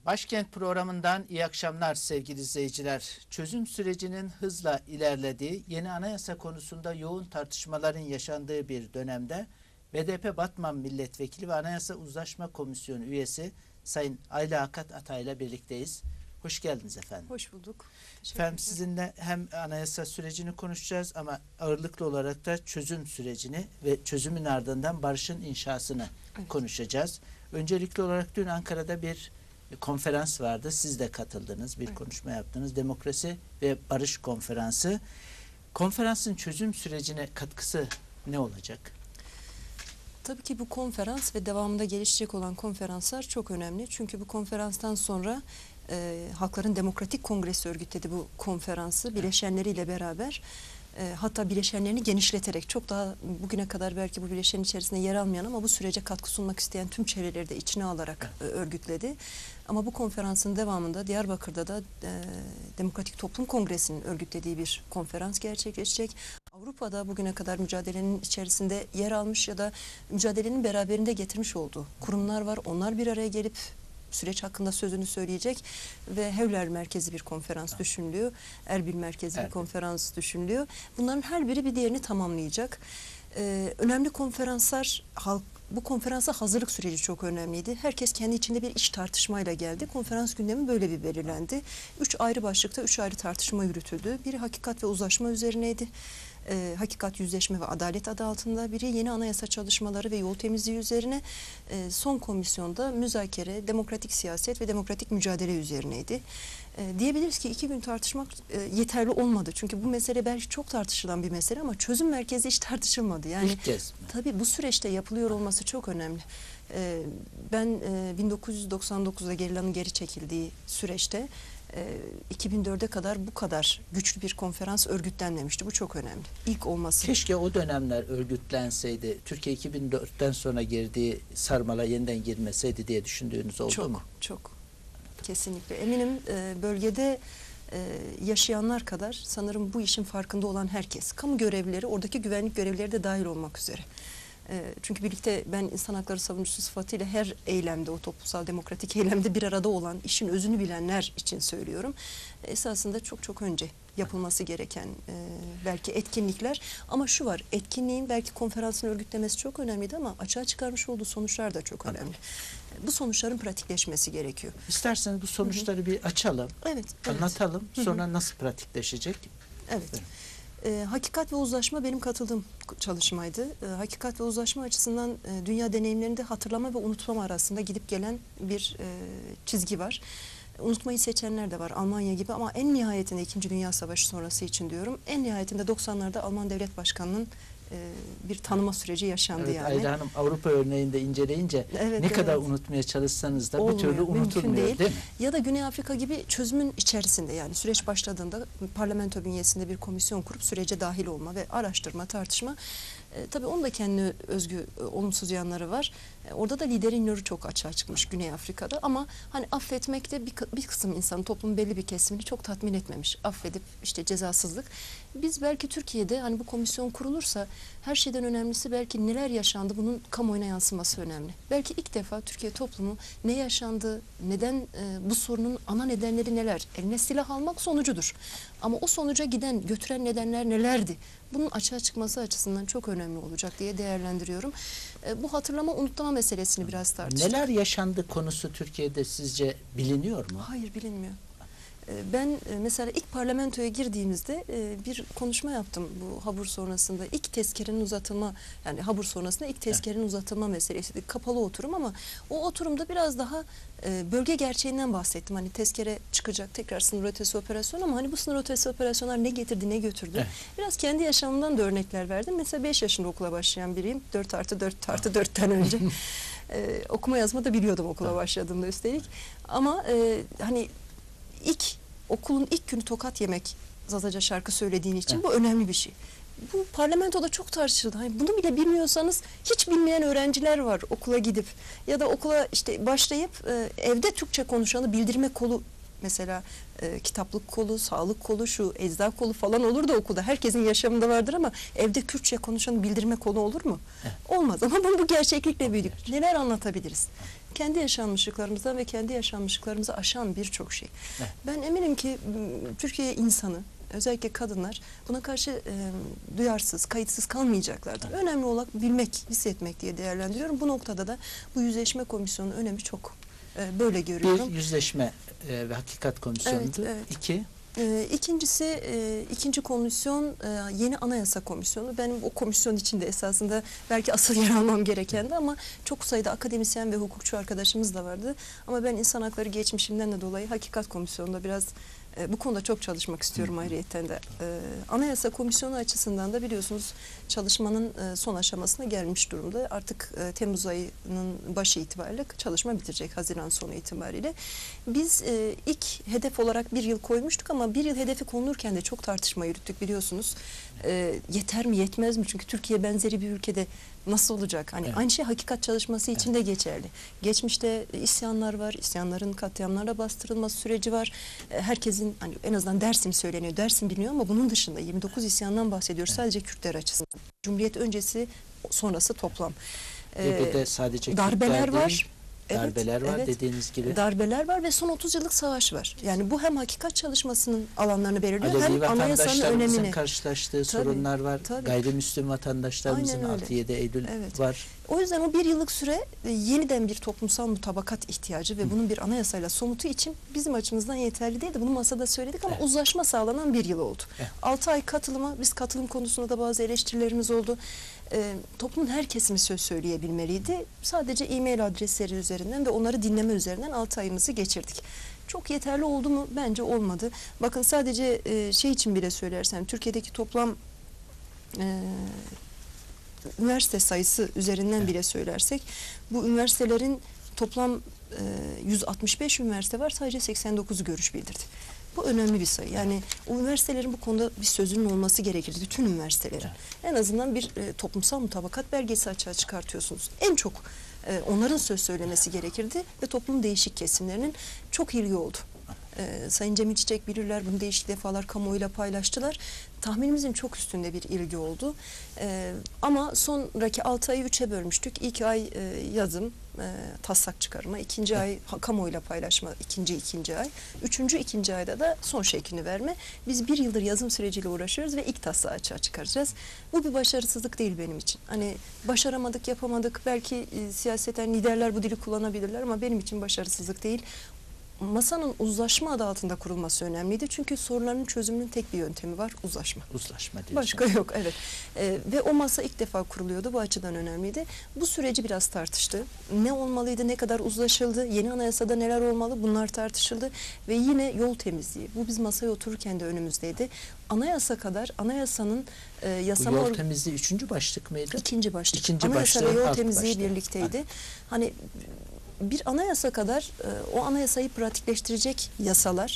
Başkent programından iyi akşamlar sevgili izleyiciler. Çözüm sürecinin hızla ilerlediği, yeni anayasa konusunda yoğun tartışmaların yaşandığı bir dönemde BDP Batman Milletvekili ve Anayasa Uzlaşma Komisyonu üyesi Sayın Ayla Hakat Atay'la birlikteyiz. Hoş geldiniz efendim. Hoş bulduk. Efendim sizinle hem anayasa sürecini konuşacağız ama ağırlıklı olarak da çözüm sürecini ve çözümün ardından barışın inşasını konuşacağız. Öncelikli olarak dün Ankara'da bir konferans vardı. Siz de katıldınız. Bir konuşma yaptınız. Demokrasi ve Barış Konferansı. Konferansın çözüm sürecine katkısı ne olacak? Tabii ki bu konferans ve devamında gelişecek olan konferanslar çok önemli. Çünkü bu konferanstan sonra Halkların Demokratik Kongresi örgütledi bu konferansı bileşenleriyle beraber. Hatta bileşenlerini genişleterek çok daha bugüne kadar belki bu bileşenin içerisinde yer almayan ama bu sürece katkı sunmak isteyen tüm çevreleri de içine alarak örgütledi. Ama bu konferansın devamında Diyarbakır'da da Demokratik Toplum Kongresi'nin örgütlediği bir konferans gerçekleşecek. Avrupa'da bugüne kadar mücadelenin içerisinde yer almış ya da mücadelenin beraberinde getirmiş olduğu kurumlar var. Onlar bir araya gelip süreç hakkında sözünü söyleyecek ve Hevler merkezi bir konferans düşünülüyor. Erbil merkezi bir konferans düşünülüyor. Bunların her biri bir diğerini tamamlayacak. Önemli konferanslar, bu konferansa hazırlık süreci çok önemliydi. Herkes kendi içinde bir iç tartışmayla geldi. Konferans gündemi böyle bir belirlendi. 3 ayrı başlıkta 3 ayrı tartışma yürütüldü. Biri hakikat ve uzlaşma üzerineydi. Hakikat, yüzleşme ve adalet adı altında, biri yeni anayasa çalışmaları ve yol temizliği üzerine, son komisyonda müzakere, demokratik siyaset ve demokratik mücadele üzerineydi. Diyebiliriz ki 2 gün tartışmak yeterli olmadı. Çünkü bu mesele belki çok tartışılan bir mesele ama çözüm merkezi hiç tartışılmadı. Yani İlk kez mi? Tabii bu süreçte yapılıyor olması çok önemli. Ben 1999'da gerilanın geri çekildiği süreçte 2004'e kadar bu kadar güçlü bir konferans örgütlenmemişti. Bu çok önemli. İlk olması. Keşke o dönemler örgütlenseydi. Türkiye 2004'ten sonra girdiği sarmala yeniden girmeseydi diye düşündüğünüz oldu mu? Çok. Kesinlikle. Eminim bölgede yaşayanlar kadar sanırım bu işin farkında olan herkes. Kamu görevlileri, oradaki güvenlik görevlileri de dahil olmak üzere. Çünkü birlikte ben insan hakları savunucusu sıfatıyla her eylemde, o toplumsal demokratik eylemde bir arada olan, işin özünü bilenler için söylüyorum. Esasında çok önce yapılması gereken belki etkinlikler. Ama şu var, etkinliğin belki konferansın örgütlemesi çok önemliydi ama açığa çıkarmış olduğu sonuçlar da çok önemli. Bu sonuçların pratikleşmesi gerekiyor. İsterseniz bu sonuçları bir açalım, anlatalım. Sonra nasıl pratikleşecek? Evet. Hakikat ve uzlaşma benim katıldığım çalışmaydı. Hakikat ve uzlaşma açısından dünya deneyimlerinde hatırlama ve unutmama arasında gidip gelen bir çizgi var. Unutmayı seçenler de var Almanya gibi ama en nihayetinde 2. Dünya Savaşı sonrası için diyorum. En nihayetinde 90'larda Alman Devlet Başkanı'nın bir tanıma süreci yaşandı yani. Ayla Hanım, Avrupa örneğinde inceleyince ne kadar unutmaya çalışsanız da bir türlü unutulmuyor değil mi? Ya da Güney Afrika gibi çözümün içerisinde, yani süreç başladığında parlamento bünyesinde bir komisyon kurup sürece dahil olma ve araştırma, tartışma. Tabii onun da kendi özgü olumsuz yanları var. Orada da liderin yolu çok açığa çıkmış Güney Afrika'da ama hani affetmekte bir kısım insanın, toplumun belli bir kesimini çok tatmin etmemiş. Affedip işte cezasızlık. Biz belki Türkiye'de hani bu komisyon kurulursa her şeyden önemlisi belki neler yaşandı bunun kamuoyuna yansıması önemli. Belki ilk defa Türkiye toplumu ne yaşandı, neden bu sorunun ana nedenleri neler? Eline silah almak sonucudur. Ama o sonuca götüren nedenler nelerdi? Bunun açığa çıkması açısından çok önemli olacak diye değerlendiriyorum. Bu hatırlama unutlama meselesini biraz tartıştık. Neler yaşandı konusu Türkiye'de sizce biliniyor mu? Hayır, bilinmiyor. Ben mesela ilk parlamentoya girdiğimizde bir konuşma yaptım bu Habur sonrasında. İlk tezkerenin uzatılma, yani Habur sonrasında ilk tezkerenin uzatılma meselesiydi. Kapalı oturum ama o oturumda biraz daha bölge gerçeğinden bahsettim. Hani tezkere çıkacak, tekrar sınır ötesi operasyon ama hani bu sınır ötesi operasyonlar ne getirdi, ne götürdü? Evet. Biraz kendi yaşamımdan da örnekler verdim. Mesela 5 yaşında okula başlayan biriyim. 4+4+4'ten önce. Okuma yazma da biliyordum okula başladığımda üstelik. Ama hani okulun ilk günü tokat yemek, Zazaca şarkı söylediğin için bu önemli bir şey. Bu parlamentoda çok tartışıldı. Hani bunu bile bilmiyorsanız hiç bilmeyen öğrenciler var okula gidip ya da okula işte başlayıp evde Türkçe konuşanı bildirme kolu, mesela kitaplık kolu, sağlık kolu, şu ecza kolu falan olur da okulda. Herkesin yaşamında vardır ama evde Kürtçe konuşanı bildirme kolu olur mu? Evet. Olmaz ama bu gerçeklikle büyüdük. Neler anlatabiliriz? kendi yaşanmışlıklarımızdan ve kendi yaşanmışlıklarımızı aşan birçok şey. Evet. Ben eminim ki Türkiye insanı, özellikle kadınlar buna karşı duyarsız, kayıtsız kalmayacaklardır. Evet. Önemli olan bilmek, hissetmek diye değerlendiriyorum. Bu noktada da bu yüzleşme komisyonunun önemi çok. Böyle görüyorum. Bir yüzleşme ve hakikat komisyonudur. Evet, evet. İki, İkincisi, ikinci komisyon yeni anayasa komisyonu. Benim o komisyon içinde esasında belki asıl yer almam gerekendi ama çok sayıda akademisyen ve hukukçu arkadaşımız da vardı. Ama ben insan hakları geçmişimden de dolayı hakikat komisyonunda biraz bu konuda çok çalışmak istiyorum ayrıyeten de. Anayasa komisyonu açısından da biliyorsunuz çalışmanın son aşamasına gelmiş durumda. Artık Temmuz ayının başı itibariyle çalışma bitirecek, Haziran sonu itibariyle. Biz ilk hedef olarak bir yıl koymuştuk ama bir yıl hedefi konulurken de çok tartışma yürüttük biliyorsunuz. Yeter mi yetmez mi? Çünkü Türkiye benzeri bir ülkede nasıl olacak? Hani evet. aynı şey hakikat çalışması için de geçerli. Geçmişte isyanlar var, isyanların katliamlarla bastırılması süreci var. Herkesin hani en azından Dersim söyleniyor, Dersim biliniyor ama bunun dışında 29 isyandan bahsediyoruz sadece Kürtler açısından. Cumhuriyet öncesi sonrası toplam. Ve bir de sadece darbeler Kürtler var. değil, darbeler var dediğiniz gibi. Darbeler var ve son 30 yıllık savaş var. Yani bu hem hakikat çalışmasının alanlarını belirliyor Alevi hem anayasanın vatandaşlarımızın önemini. karşılaştığı sorunlar var. Tabii. Gayrimüslim vatandaşlarımızın Aynen öyle. 6-7 Eylül Evet. var. O yüzden o bir yıllık süre yeniden bir toplumsal mutabakat ihtiyacı ve bunun bir anayasayla somutu için bizim açımızdan yeterli değildi. Bunu masada söyledik ama uzlaşma sağlanan bir yıl oldu. 6 ay katılıma, biz katılım konusunda da bazı eleştirilerimiz oldu. Toplumun her kesimi söz söyleyebilmeliydi. Sadece e-mail adresleri üzerinden ve onları dinleme üzerinden 6 ayımızı geçirdik. Çok yeterli oldu mu? Bence olmadı. Bakın sadece şey için bile söylersem, Türkiye'deki toplam üniversite sayısı üzerinden bile söylersek, bu üniversitelerin toplam 165 üniversite var, sadece 89 görüş bildirdi. Bu önemli bir sayı. Yani o üniversitelerin bu konuda bir sözünün olması gerekir. Bütün üniversitelerin. En azından bir toplumsal mutabakat belgesi açığa çıkartıyorsunuz. En çok onların söz söylemesi gerekirdi ve toplumun değişik kesimlerinin çok ilgi oldu. Sayın Cemil Çiçek bilirler, bunu değişik defalar kamuoyuyla paylaştılar. Tahminimizin çok üstünde bir ilgi oldu. Ama sonraki 6 ayı 3'e bölmüştük. İlk ay yazım, taslak çıkarma, ikinci ay kamuoyuyla paylaşma, ikinci ay, ikinci ayda da son şeklini verme. Biz bir yıldır yazım süreciyle uğraşıyoruz ve ilk taslağı açığa çıkaracağız. Bu bir başarısızlık değil benim için. Hani başaramadık, yapamadık. Belki siyaseten liderler bu dili kullanabilirler ama benim için başarısızlık değil. Masanın uzlaşma adı altında kurulması önemliydi. Çünkü sorunların çözümünün tek bir yöntemi var, uzlaşma. Uzlaşma diyorsunuz. Başka yok, evet. Ve o masa ilk defa kuruluyordu, bu açıdan önemliydi. Bu süreci biraz tartıştı. Ne olmalıydı, ne kadar uzlaşıldı, yeni anayasada neler olmalı, bunlar tartışıldı. Ve yine yol temizliği, bu biz masaya otururken de önümüzdeydi. Anayasa kadar, anayasanın yasama... Bu yol temizliği 3. başlık mıydı? 2. başlık. İkinci Anayasa ve başlığı, yol alt temizliği başlığı. birlikteydi. Hani bir anayasa kadar o anayasayı pratikleştirecek yasalar,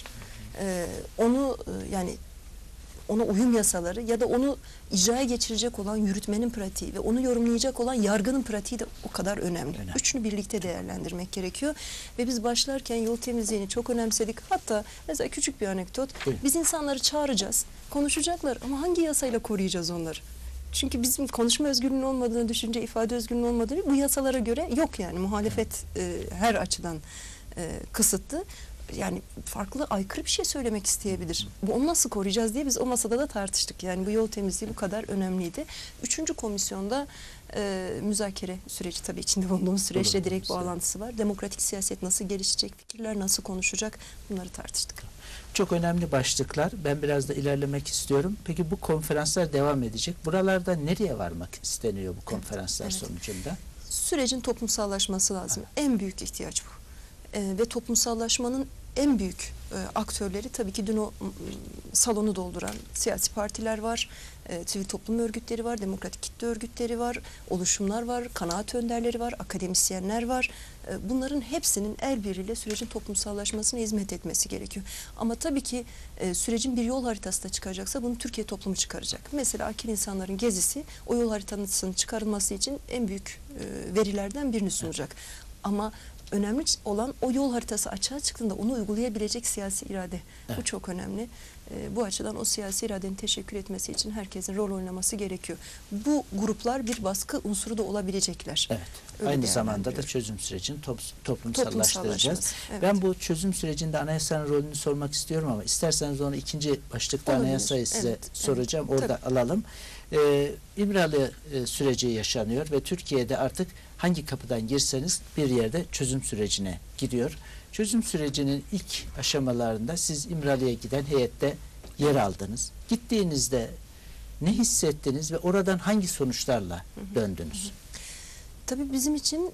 onu yani ona uyum yasaları ya da onu icraya geçirecek olan yürütmenin pratiği ve onu yorumlayacak olan yargının pratiği de o kadar önemli. Üçünü birlikte değerlendirmek gerekiyor ve biz başlarken yol temizliğini çok önemsedik. Hatta mesela küçük bir anekdot, biz insanları çağıracağız, konuşacaklar ama hangi yasayla koruyacağız onları? Çünkü bizim konuşma özgürlüğünün olmadığını, düşünce ifade özgürlüğünün olmadığını bu yasalara göre yok yani. Muhalefet her açıdan kısıtlı. Yani farklı, aykırı bir şey söylemek isteyebilir. Onu nasıl koruyacağız diye biz o masada da tartıştık. Yani bu yol temizliği bu kadar önemliydi. 3. komisyonda müzakere süreci, tabii içinde bulunduğumuz süreçle direkt bağlantısı var. Demokratik siyaset nasıl gelişecek, fikirler nasıl konuşacak, bunları tartıştık. Çok önemli başlıklar. Ben biraz da ilerlemek istiyorum. Peki bu konferanslar devam edecek. Buralarda nereye varmak isteniyor bu konferanslar sonucunda? Sürecin toplumsallaşması lazım. En büyük ihtiyaç bu. Ve toplumsallaşmanın en büyük aktörleri tabii ki dün o salonu dolduran siyasi partiler var, sivil toplum örgütleri var, demokratik kitle örgütleri var, oluşumlar var, kanaat önderleri var, akademisyenler var. Bunların hepsinin el birliğiyle sürecin toplumsallaşmasına hizmet etmesi gerekiyor. Ama tabii ki sürecin bir yol haritası da çıkacaksa bunu Türkiye toplumu çıkaracak. Mesela Akil İnsanların Gezisi o yol haritasının çıkarılması için en büyük verilerden birini sunacak. Ama önemli olan o yol haritası açığa çıktığında onu uygulayabilecek siyasi irade. Evet. Bu çok önemli. Bu açıdan o siyasi iradenin teşekkür etmesi için herkesin rol oynaması gerekiyor. Bu gruplar bir baskı unsuru da olabilecekler. Evet. Öyle Aynı zamanda da değerlendiriyorum. çözüm sürecini toplumsallaştıracağız. Evet. Ben bu çözüm sürecinde anayasanın rolünü sormak istiyorum ama isterseniz onu ikinci başlıkta Olabilir. anayasayı size Evet, soracağım. evet. Orada alalım. İmralı süreci yaşanıyor ve Türkiye'de artık hangi kapıdan girseniz bir yerde çözüm sürecine giriyor. Çözüm sürecinin ilk aşamalarında siz İmralı'ya giden heyette yer aldınız. Gittiğinizde ne hissettiniz ve oradan hangi sonuçlarla döndünüz? Tabii bizim için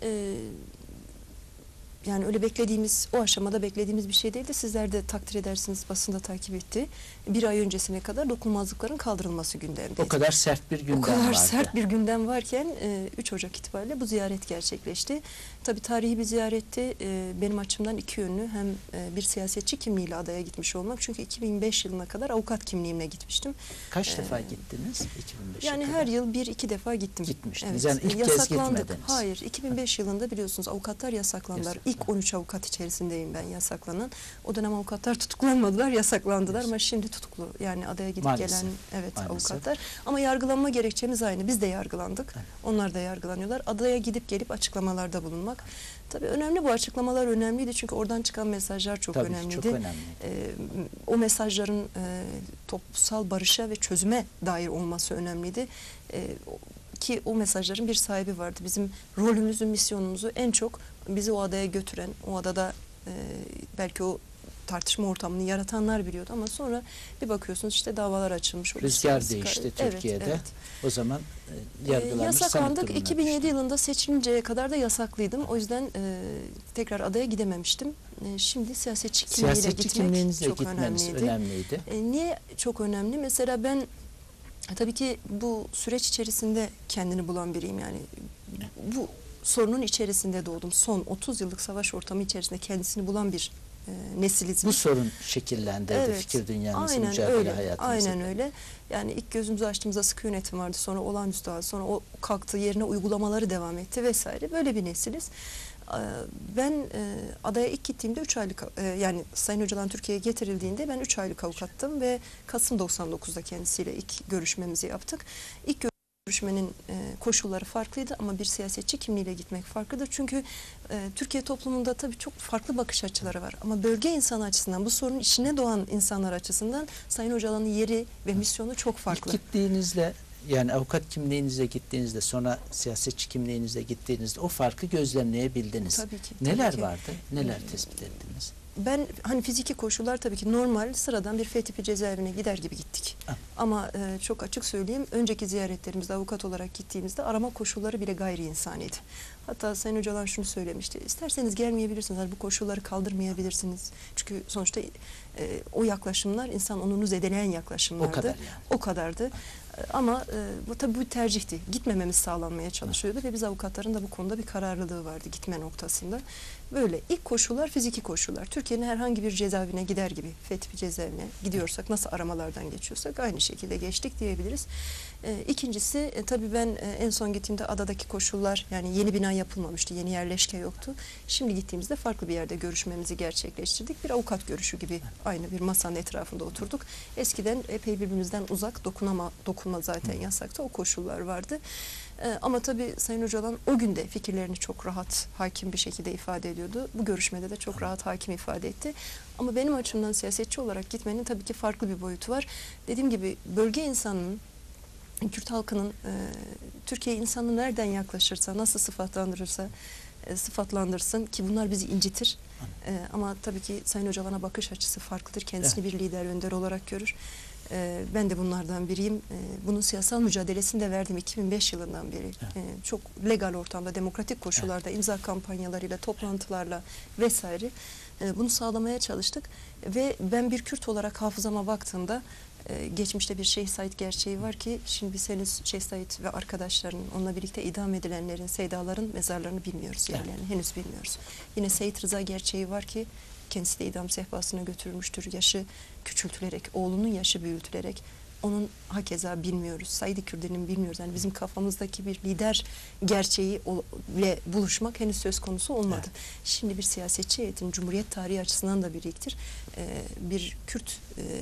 yani öyle beklediğimiz, o aşamada beklediğimiz bir şey değildi. Sizler de takdir edersiniz, basında takip etti. Bir ay öncesine kadar dokunulmazlıkların kaldırılması gündemdeydi. O kadar sert bir gündem O kadar vardı. sert bir gündem varken 3 Ocak itibariyle bu ziyaret gerçekleşti. Tabii tarihi bir ziyaretti. Benim açımdan iki yönlü. Hem bir siyasetçi kimliğiyle adaya gitmiş olmak. Çünkü 2005 yılına kadar avukat kimliğimle gitmiştim. Kaç defa gittiniz 2005'e Yani kadar? her yıl bir iki defa gittim. Gitmiştiniz. Yani ilk kez Yasaklandık. gitmediniz. Hayır. 2005 yılında biliyorsunuz avukatlar yasaklandılar. Yasaklandı. İlk 13 avukat içerisindeyim ben yasaklanan. O dönem avukatlar tutuklanmadılar, yasaklandılar Yes. ama şimdi tutuklu. Yani adaya gidip Maalesef. gelen evet Maalesef. avukatlar. Ama yargılanma gerekçemiz aynı. Biz de yargılandık. Evet. Onlar da yargılanıyorlar. Adaya gidip gelip açıklamalarda bulunmak. Tabii önemli, bu açıklamalar önemliydi çünkü oradan çıkan mesajlar çok Tabii ki önemliydi. çok önemli. O mesajların toplumsal barışa ve çözüme dair olması önemliydi. Ki o mesajların bir sahibi vardı. Bizim rolümüzü, misyonumuzu en çok bizi o adaya götüren, o adada belki o tartışma ortamını yaratanlar biliyordu ama sonra bir bakıyorsunuz işte davalar açılmış. Rüzgar değişti Türkiye'de. Evet. O zaman yargılanmış, yasaklandık. sanık durumuna 2007 düştü. yılında seçilinceye kadar da yasaklıydım. O yüzden tekrar adaya gidememiştim. Şimdi siyasetçi kimliğiyle Siyasetçi gitmek kimliğinizle çok gitmeniz önemliydi. Niye çok önemli? Mesela ben tabii ki bu süreç içerisinde kendini bulan biriyim. Yani bu sorunun içerisinde doğdum. Son 30 yıllık savaş ortamı içerisinde kendisini bulan bir nesiliz. Bu sorun şekillendirdi Evet, fikir dünyanızı, aynen mücadele öyle, hayatınızı. aynen öyle. Yani ilk gözümüzü açtığımızda sıkı yönetim vardı, sonra olağanüstü hal, sonra o kalktı, yerine uygulamaları devam etti vesaire. Böyle bir nesiliz. Ben adaya ilk gittiğimde 3 aylık, yani Sayın Öcalan Türkiye'ye getirildiğinde ben 3 aylık avukattım ve Kasım 99'da kendisiyle ilk görüşmemizi yaptık. İlk görüşmenin koşulları farklıydı ama bir siyasetçi kimliğiyle gitmek farklıdır. Çünkü Türkiye toplumunda tabii çok farklı bakış açıları var. Ama bölge insanı açısından, bu sorunun içine doğan insanlar açısından Sayın Öcalan'ın yeri ve misyonu çok farklı. İlk gittiğinizde, yani avukat kimliğinizle gittiğinizde, sonra siyasetçi kimliğinizle gittiğinizde o farkı gözlemleyebildiniz. Tabii ki. Neler tabii ki. vardı? Neler tespit ettiniz? Ben hani fiziki koşullar tabii ki normal, sıradan bir F tipi cezaevine gider gibi gittik. Ah. Ama çok açık söyleyeyim, önceki ziyaretlerimizde avukat olarak gittiğimizde arama koşulları bile gayri insaniydi. Hatta Sayın Öcalan şunu söylemişti: İsterseniz gelmeyebilirsiniz, hani bu koşulları kaldırmayabilirsiniz. Çünkü sonuçta o yaklaşımlar insan onunu zedeleyen yaklaşımlardı. O kadar yani. O kadardı. Ama bu tabii bu tercihti. Gitmememiz sağlanmaya çalışıyordu ve biz avukatların da bu konuda bir kararlılığı vardı gitme noktasında. Böyle ilk koşullar fiziki koşullar. Türkiye'nin herhangi bir cezaevine gider gibi, F tipi cezaevine gidiyorsak, nasıl aramalardan geçiyorsak aynı şekilde geçtik diyebiliriz. İkincisi tabii ben en son gittiğimde adadaki koşullar, yani yeni bina yapılmamıştı, yeni yerleşke yoktu. Şimdi gittiğimizde farklı bir yerde görüşmemizi gerçekleştirdik. Bir avukat görüşü gibi aynı bir masanın etrafında oturduk. Eskiden epey birbirimizden uzak, dokunma zaten yasaktı, o koşullar vardı. Ama tabii Sayın Öcalan o günde fikirlerini çok rahat, hakim bir şekilde ifade ediyordu. Bu görüşmede de çok rahat, hakim ifade etti. Ama benim açımdan siyasetçi olarak gitmenin tabii ki farklı bir boyutu var. Dediğim gibi bölge insanının, Kürt halkının Türkiye insanı nereden yaklaşırsa, nasıl sıfatlandırırsa sıfatlandırsın ki bunlar bizi incitir. Ama tabii ki Sayın Öcalan'a bakış açısı farklıdır. Kendisini bir lider, önder olarak görür. Ben de bunlardan biriyim. Bunun siyasal mücadelesini de verdim 2005 yılından beri. Çok legal ortamda, demokratik koşullarda, imza kampanyalarıyla, toplantılarla vesaire bunu sağlamaya çalıştık. Ve ben bir Kürt olarak hafızama baktığımda geçmişte bir Şeyh Said gerçeği var ki şimdi biz henüz Şeyh Said ve arkadaşlarının, onunla birlikte idam edilenlerin, seydaların mezarlarını bilmiyoruz. Yani henüz bilmiyoruz. Yine Seyit Rıza gerçeği var ki kendisi de idam sehpasına götürülmüştür. Yaşı küçültülerek, oğlunun yaşı büyütülerek onun hakeza bilmiyoruz. Said Kürdi'nin bilmiyoruz. Yani bizim kafamızdaki bir lider gerçeği ile buluşmak henüz söz konusu olmadı. Evet. Şimdi bir siyasetçi heyetin Cumhuriyet tarihi açısından da bir ilktir. Bir Kürt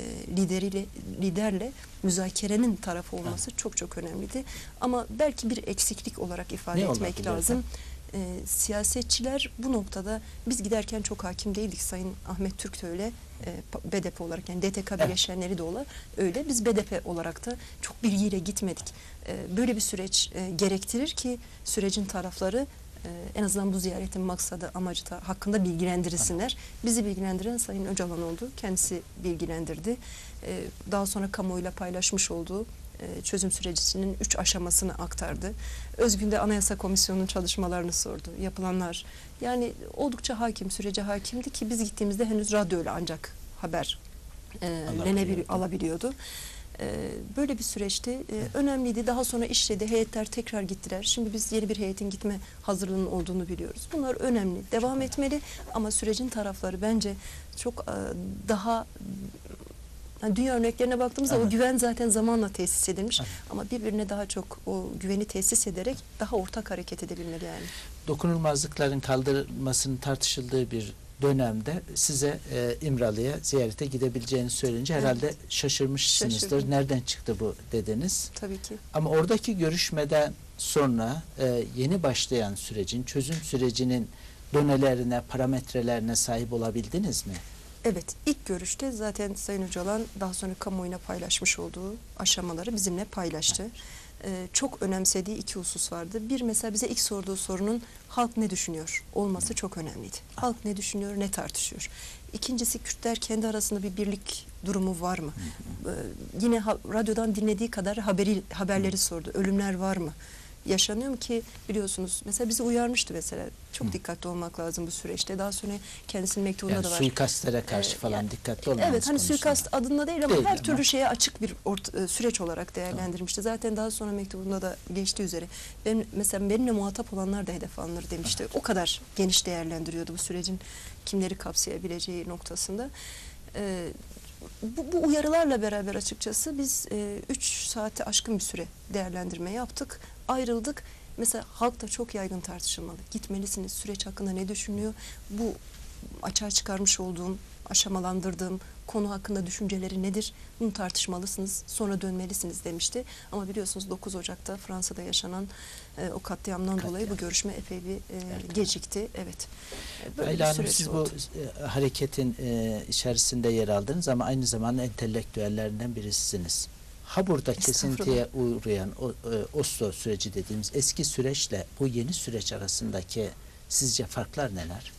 liderle müzakerenin tarafı olması çok çok önemliydi. Ama belki bir eksiklik olarak ifade etmek lazım. Siyasetçiler bu noktada biz giderken çok hakim değildik. Sayın Ahmet Türk de öyle, BDP olarak, yani DTK bileşenleri de öyle. Biz BDP olarak da çok bilgiyle gitmedik. Böyle bir süreç gerektirir ki sürecin tarafları en azından bu ziyaretin maksadı, amacı da hakkında bilgilendirilsinler. Bizi bilgilendiren Sayın Öcalan oldu. Kendisi bilgilendirdi. Daha sonra kamuoyuyla paylaşmış olduğu çözüm sürecinin 3 aşamasını aktardı. Özgün de Anayasa Komisyonu'nun çalışmalarını sordu. Yapılanlar, yani oldukça hakim, sürece hakimdi ki biz gittiğimizde henüz radyoyla ancak haber alabiliyordu. Böyle bir süreçti. Önemliydi. Daha sonra işledi. Heyetler tekrar gittiler. Şimdi biz yeni bir heyetin gitme hazırlığının olduğunu biliyoruz. Bunlar önemli. Devam etmeli ama sürecin tarafları bence çok daha... Yani dünya örneklerine baktığımızda o güven zaten zamanla tesis edilmiş. Ama birbirine daha çok o güveni tesis ederek daha ortak hareket edebilmeli yani. Dokunulmazlıkların kaldırılmasının tartışıldığı bir dönemde size İmralı'ya ziyarete gidebileceğini söyleyince herhalde şaşırmışsınızdır. Şaşırdım. Nereden çıktı bu dediniz? Tabii ki. Ama oradaki görüşmeden sonra yeni başlayan sürecin, çözüm sürecinin donelerine, parametrelerine sahip olabildiniz mi? Evet, ilk görüşte zaten Sayın Öcalan daha sonra kamuoyuna paylaşmış olduğu aşamaları bizimle paylaştı. Çok önemsediği 2 husus vardı. Bir, mesela bize ilk sorduğu sorunun halk ne düşünüyor olması çok önemliydi. Halk ne düşünüyor, ne tartışıyor? İkincisi, Kürtler kendi arasında bir birlik durumu var mı? Yine radyodan dinlediği kadar haberleri sordu. Ölümler var mı? Yaşanıyor mu ki biliyorsunuz, mesela bizi uyarmıştı mesela. Çok dikkatli olmak lazım bu süreçte. Daha sonra kendisinin mektubunda Yani da var. suikastlere karşı falan dikkatli olmanız Evet, hani konusunda. suikast adında değil ama Değil her ama. türlü şeye açık bir süreç olarak değerlendirmişti. Zaten daha sonra mektubunda da geçtiği üzere. Mesela benimle muhatap olanlar da hedef alınır demişti. O kadar geniş değerlendiriyordu bu sürecin kimleri kapsayabileceği noktasında. Bu uyarılarla beraber açıkçası biz 3 saati aşkın bir süre değerlendirme yaptık. Ayrıldık. Mesela halk da çok yaygın tartışılmalı. Gitmelisiniz. Süreç hakkında ne düşünüyor? Bu açığa çıkarmış olduğum, aşamalandırdığım konu hakkında düşünceleri nedir? Bunu tartışmalısınız. Sonra dönmelisiniz demişti. Ama biliyorsunuz 9 Ocak'ta Fransa'da yaşanan o katliamdan dolayı bu görüşme epey bir gecikti. Evet. Böyle Ayla bir Hanım, süreç siz oldu. bu hareketin içerisinde yer aldınız ama aynı zamanda entelektüellerinden birisiniz. Habur'da kesintiye uğrayan Oslo süreci dediğimiz eski süreçle bu yeni süreç arasındaki sizce farklar neler?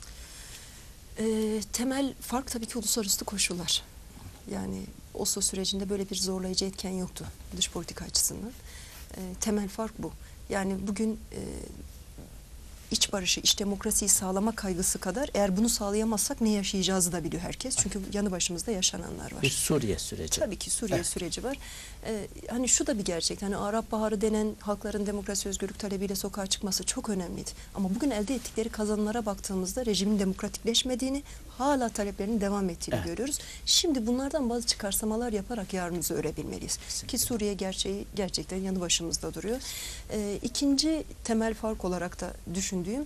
Temel fark tabii ki uluslararası koşullar. Yani Oslo sürecinde böyle bir zorlayıcı etken yoktu dış politika açısından. Temel fark bu. Yani bugün iç barışı, iç demokrasiyi sağlama kaygısı kadar eğer bunu sağlayamazsak ne yaşayacağızı da biliyor herkes. Çünkü yanı başımızda yaşananlar var. Bir Suriye süreci. Tabii ki Suriye süreci var. Hani şu da bir gerçek. Hani Arap Baharı denen halkların demokrasi, özgürlük talebiyle sokağa çıkması çok önemliydi. Ama bugün elde ettikleri kazanımlara baktığımızda rejimin demokratikleşmediğini, hala taleplerinin devam ettiğini görüyoruz. Şimdi bunlardan bazı çıkarsamalar yaparak yarınımızı örebilmeliyiz. Kesinlikle. Ki Suriye gerçeği gerçekten yanı başımızda duruyor. İkinci temel fark olarak da düşündüğüm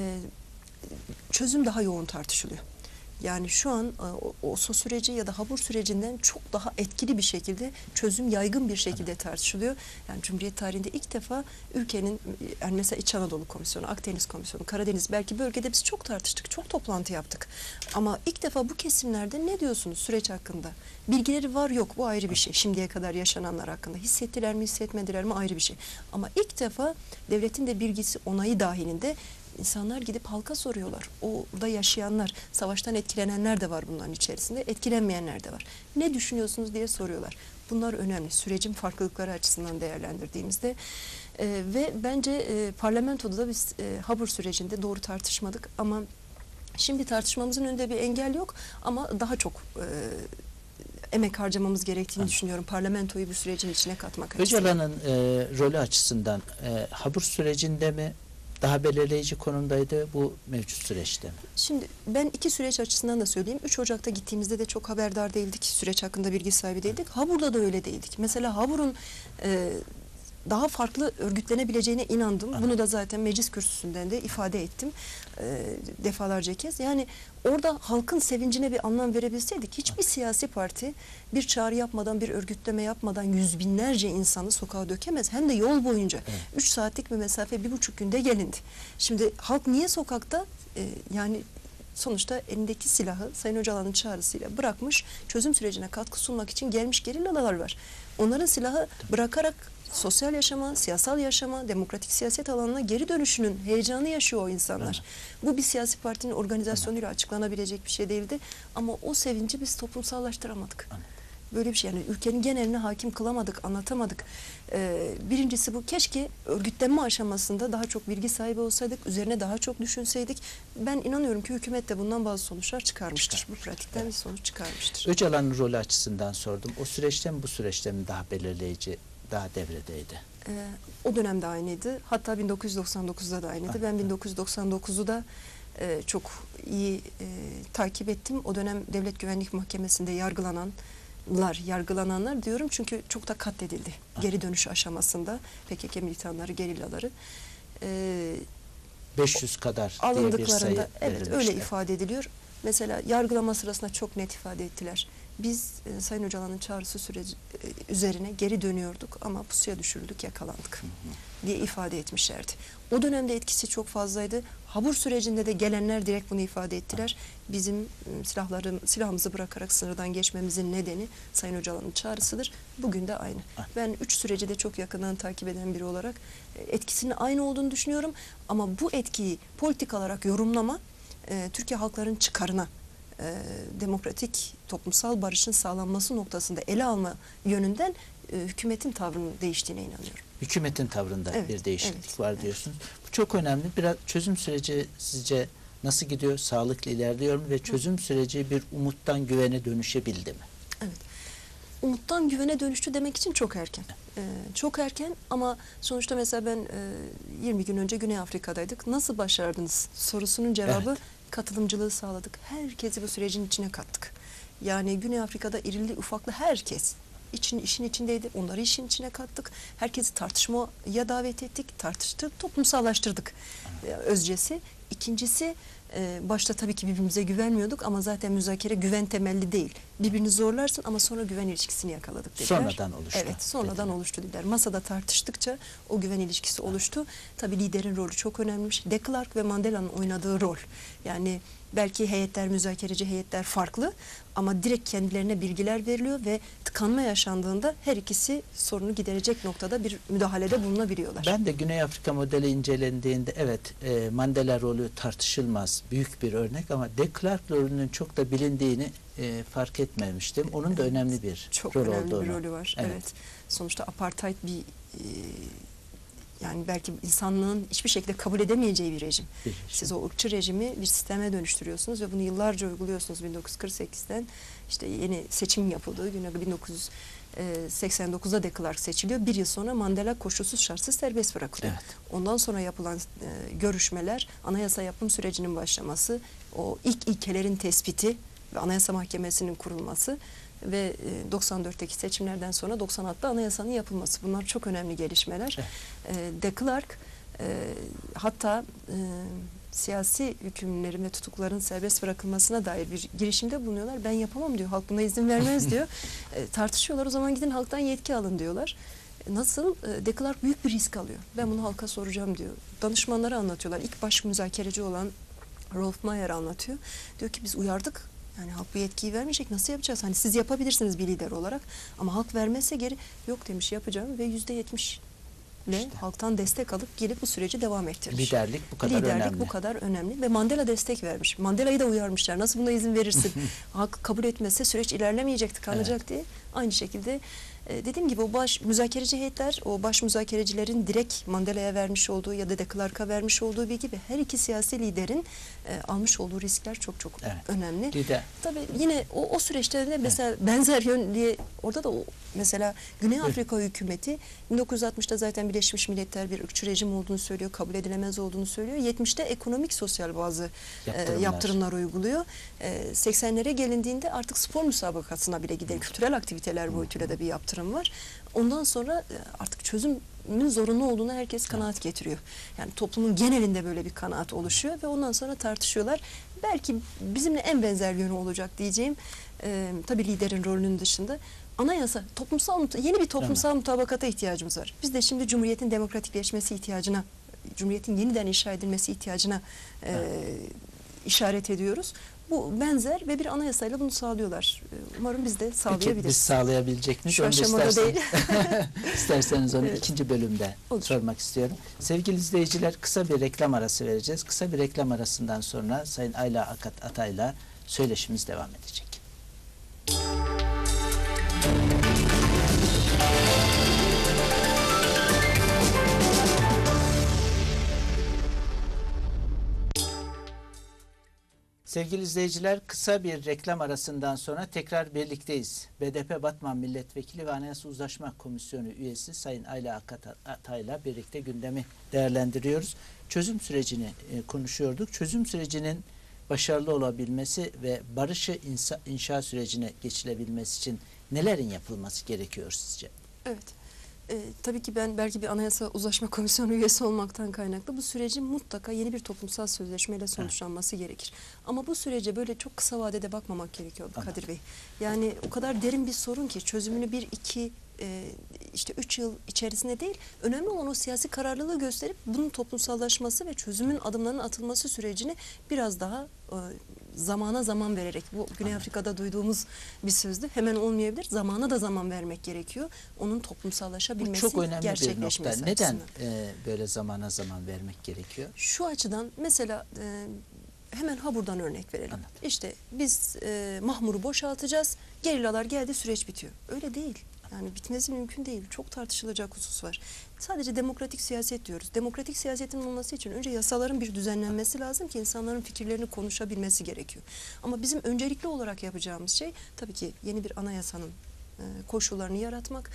çözüm daha yoğun tartışılıyor. Yani şu an Oslo süreci ya da Habur sürecinden çok daha etkili bir şekilde çözüm yaygın bir şekilde tartışılıyor. Yani Cumhuriyet tarihinde ilk defa ülkenin, yani mesela İç Anadolu Komisyonu, Akdeniz Komisyonu, Karadeniz, belki bölgede biz çok tartıştık, çok toplantı yaptık. Ama ilk defa bu kesimlerde ne diyorsunuz süreç hakkında? Bilgileri var yok, bu ayrı bir şey. Şimdiye kadar yaşananlar hakkında hissettiler mi, hissetmediler mi ayrı bir şey. Ama ilk defa devletin de bilgisi, onayı dahilinde İnsanlar gidip halka soruyorlar. Orada yaşayanlar, savaştan etkilenenler de var bunların içerisinde, etkilenmeyenler de var. Ne düşünüyorsunuz diye soruyorlar. Bunlar önemli. Sürecin farklılıkları açısından değerlendirdiğimizde ve bence parlamentoda da biz Habur sürecinde doğru tartışmadık ama şimdi tartışmamızın önünde bir engel yok ama daha çok emek harcamamız gerektiğini düşünüyorum. Parlamentoyu bu sürecin içine katmak açısından. Öcalan'ın rolü açısından Habur sürecinde mi, daha belirleyici konumdaydı bu mevcut süreçte mi? Şimdi ben iki süreç açısından da söyleyeyim. 3 Ocak'ta gittiğimizde de çok haberdar değildik. Süreç hakkında bilgi sahibi değildik. Habur'da da öyle değildik. Mesela Habur'un daha farklı örgütlenebileceğine inandım. Bunu da zaten meclis kürsüsünden de ifade ettim defalarca kez. Yani orada halkın sevincine bir anlam verebilseydik, hiçbir siyasi parti bir çağrı yapmadan, bir örgütleme yapmadan yüz binlerce insanı sokağa dökemez. Hem de yol boyunca. 3 saatlik bir mesafe 1,5 günde gelindi. Şimdi halk niye sokakta? Yani sonuçta elindeki silahı Sayın Öcalan'ın çağrısıyla bırakmış, çözüm sürecine katkı sunmak için gelmiş gerillalar var. Onların silahı bırakarak sosyal yaşama, siyasal yaşama, demokratik siyaset alanına geri dönüşünün heyecanı yaşıyor o insanlar. Bu bir siyasi partinin organizasyonuyla açıklanabilecek bir şey değildi. Ama o sevinci biz toplumsallaştıramadık. Böyle bir şey, yani ülkenin geneline hakim kılamadık, anlatamadık. Birincisi bu, keşke örgütlenme aşamasında daha çok bilgi sahibi olsaydık, üzerine daha çok düşünseydik. Ben inanıyorum ki hükümet de bundan bazı sonuçlar çıkarmıştır. Bu pratikten bir sonuç çıkarmıştır. Öcalan'ın rolü açısından sordum. O süreçte mi bu süreçte mi daha belirleyici, daha devredeydi? O dönemde aynıydı. Hatta 1999'da da aynıydı. Ben 1999'u da çok iyi takip ettim. O dönem Devlet Güvenlik Mahkemesi'nde yargılananlar diyorum çünkü çok da katledildi. Geri dönüş aşamasında PKK militanları, gerillaları. 500 kadar diye bir Alındıklarında sayı evet verilmişti. öyle ifade ediliyor. Mesela yargılama sırasında çok net ifade ettiler. Biz Sayın Öcalan'ın çağrısı süreci üzerine geri dönüyorduk ama pusuya düşürüldük, yakalandık diye ifade etmişlerdi. O dönemde etkisi çok fazlaydı. Habur sürecinde de gelenler direkt bunu ifade ettiler. Bizim silahımızı bırakarak sınırdan geçmemizin nedeni Sayın Öcalan'ın çağrısıdır. Bugün de aynı. Ben 3 süreci de çok yakından takip eden biri olarak etkisinin aynı olduğunu düşünüyorum. Ama bu etkiyi politik olarak yorumlama Türkiye halkların çıkarına, demokratik toplumsal barışın sağlanması noktasında ele alma yönünden hükümetin tavrının değiştiğine inanıyorum. Hükümetin tavrında Evet, bir değişiklik evet, var diyorsunuz. Bu çok önemli. Biraz çözüm süreci sizce nasıl gidiyor? Sağlıklı ilerliyor mu? Ve çözüm süreci bir umuttan güvene dönüşebildi mi? Evet. Umuttan güvene dönüştü demek için çok erken. Çok erken ama sonuçta mesela ben 20 gün önce Güney Afrika'daydık. Nasıl başardınız sorusunun cevabı katılımcılığı sağladık. Herkesi bu sürecin içine kattık. Yani Güney Afrika'da irili ufaklı herkes işin içindeydi. Onları işin içine kattık. Herkesi tartışmaya davet ettik. Tartıştık, toplumsallaştırdık özcesi. İkincisi başta tabii ki birbirimize güvenmiyorduk ama zaten müzakere güven temelli değil. Birbirini zorlarsın ama sonra güven ilişkisini yakaladık dediler. Sonradan oluştu. Evet, sonradan oluştu dediler. Masada tartıştıkça o güven ilişkisi oluştu. Tabii liderin rolü çok önemliymiş. De Klerk ve Mandela'nın oynadığı rol. Yani belki heyetler, müzakereci heyetler farklı ama direkt kendilerine bilgiler veriliyor ve tıkanma yaşandığında her ikisi sorunu giderecek noktada bir müdahalede bulunabiliyorlar. Ben de Güney Afrika modeli incelendiğinde Mandela rolü tartışılmaz, büyük bir örnek ama De Klerk rolünün çok da bilindiğini fark etmemiştim. Onun da önemli bir çok rol önemli olduğunu. bir rolü var. Evet. Sonuçta apartheid bir yani belki insanlığın hiçbir şekilde kabul edemeyeceği bir rejim. Siz o ırkçı rejimi bir sisteme dönüştürüyorsunuz ve bunu yıllarca uyguluyorsunuz. 1948'den işte yeni seçim yapıldığı gün 1989'da De Klerk seçiliyor. Bir yıl sonra Mandela koşulsuz şartsız serbest bırakılıyor. Evet. Ondan sonra yapılan görüşmeler, anayasa yapım sürecinin başlaması, o ilk ilkelerin tespiti ve Anayasa Mahkemesi'nin kurulması ve 94'teki seçimlerden sonra 96'da anayasanın yapılması. Bunlar çok önemli gelişmeler. De Klerk hatta siyasi hükümlülerin ve tutukluların serbest bırakılmasına dair bir girişimde bulunuyorlar. Ben yapamam diyor. Halk buna izin vermez diyor. Tartışıyorlar. O zaman gidin halktan yetki alın diyorlar. Nasıl? De Klerk büyük bir risk alıyor. Ben bunu halka soracağım diyor. Danışmanları anlatıyorlar. İlk baş müzakereci olan Rolf Mayer anlatıyor. Diyor ki biz uyardık. Yani halk bu yetkiyi vermeyecek. Nasıl yapacağız? Hani siz yapabilirsiniz bir lider olarak. Ama halk vermezse geri yok demiş, yapacağım ve %70 ile halktan destek alıp gelip bu süreci devam ettirmiş. Liderlik bu kadar önemli. Liderlik bu kadar önemli ve Mandela destek vermiş. Mandela'yı da uyarmışlar. Nasıl buna izin verirsin? Halk kabul etmezse süreç ilerlemeyecek, tıkanacak diye. Aynı şekilde Dediğim gibi o baş müzakereci heyetler, o baş müzakerecilerin direkt Mandela'ya vermiş olduğu ya da de Klerk'a vermiş olduğu bilgi ve her iki siyasi liderin almış olduğu riskler çok çok önemli. Lider. Tabii yine o süreçte de mesela benzer yön diye orada da mesela Güney Afrika hükümeti 1960'ta zaten Birleşmiş Milletler bir ırkçı rejim olduğunu söylüyor, kabul edilemez olduğunu söylüyor. 70'te ekonomik sosyal bazı yaptırımlar uyguluyor. 80'lere gelindiğinde artık spor müsabakasına bile gider. Kültürel aktiviteler boyutuyla da bir yaptırım var. Ondan sonra artık çözümün zorunlu olduğuna herkes kanaat getiriyor. Yani toplumun genelinde böyle bir kanaat oluşuyor ve ondan sonra tartışıyorlar. Belki bizimle en benzer yönü olacak diyeceğim. Tabii liderin rolünün dışında anayasa, yeni bir toplumsal mutabakata ihtiyacımız var. Biz de şimdi Cumhuriyet'in demokratikleşmesi ihtiyacına, Cumhuriyet'in yeniden inşa edilmesi ihtiyacına işaret ediyoruz. Bu benzer ve bir anayasayla bunu sağlıyorlar. Umarım biz de sağlayabiliriz. Peki biz sağlayabilecek miyiz? Şu aşamada değil. İsterseniz onu ikinci bölümde sormak istiyorum. Sevgili izleyiciler, kısa bir reklam arası vereceğiz. Kısa bir reklam arasından sonra Sayın Ayla Akat Atay'la söyleşimiz devam edecek. Sevgili izleyiciler, kısa bir reklam arasından sonra tekrar birlikteyiz. BDP Batman Milletvekili ve Anayasa Uzlaşma Komisyonu üyesi Sayın Ayla Akat Atay'la birlikte gündemi değerlendiriyoruz. Çözüm sürecini konuşuyorduk. Çözüm sürecinin başarılı olabilmesi ve barışı inşa sürecine geçilebilmesi için nelerin yapılması gerekiyor sizce? Evet. Tabii ki ben belki bir Anayasa Uzlaşma Komisyonu üyesi olmaktan kaynaklı bu sürecin mutlaka yeni bir toplumsal sözleşmeyle sonuçlanması gerekir. Ama bu sürece böyle çok kısa vadede bakmamak gerekiyor Kadir Bey. Yani o kadar derin bir sorun ki çözümünü 3 yıl içerisinde değil, önemli olan o siyasi kararlılığı gösterip bunun toplumsallaşması ve çözümün adımlarının atılması sürecini biraz daha zamana zaman vererek, bu Güney Afrika'da duyduğumuz bir sözdü. Hemen olmayabilir. Zamana da zaman vermek gerekiyor. Onun toplumsallaşabilmesi, bu çok önemli gerçekleşmesi bir nokta. Neden açısından. böyle zamana zaman vermek gerekiyor? Şu açıdan mesela hemen buradan örnek verelim. Anladım. İşte biz Mahmur'u boşaltacağız. Gerillalar geldi, süreç bitiyor. Öyle değil. Yani bitmesi mümkün değil. Çok tartışılacak husus var. Sadece demokratik siyaset diyoruz. Demokratik siyasetin olması için önce yasaların bir düzenlenmesi lazım ki insanların fikirlerini konuşabilmesi gerekiyor. Ama bizim öncelikli olarak yapacağımız şey tabii ki yeni bir anayasanın koşullarını yaratmak.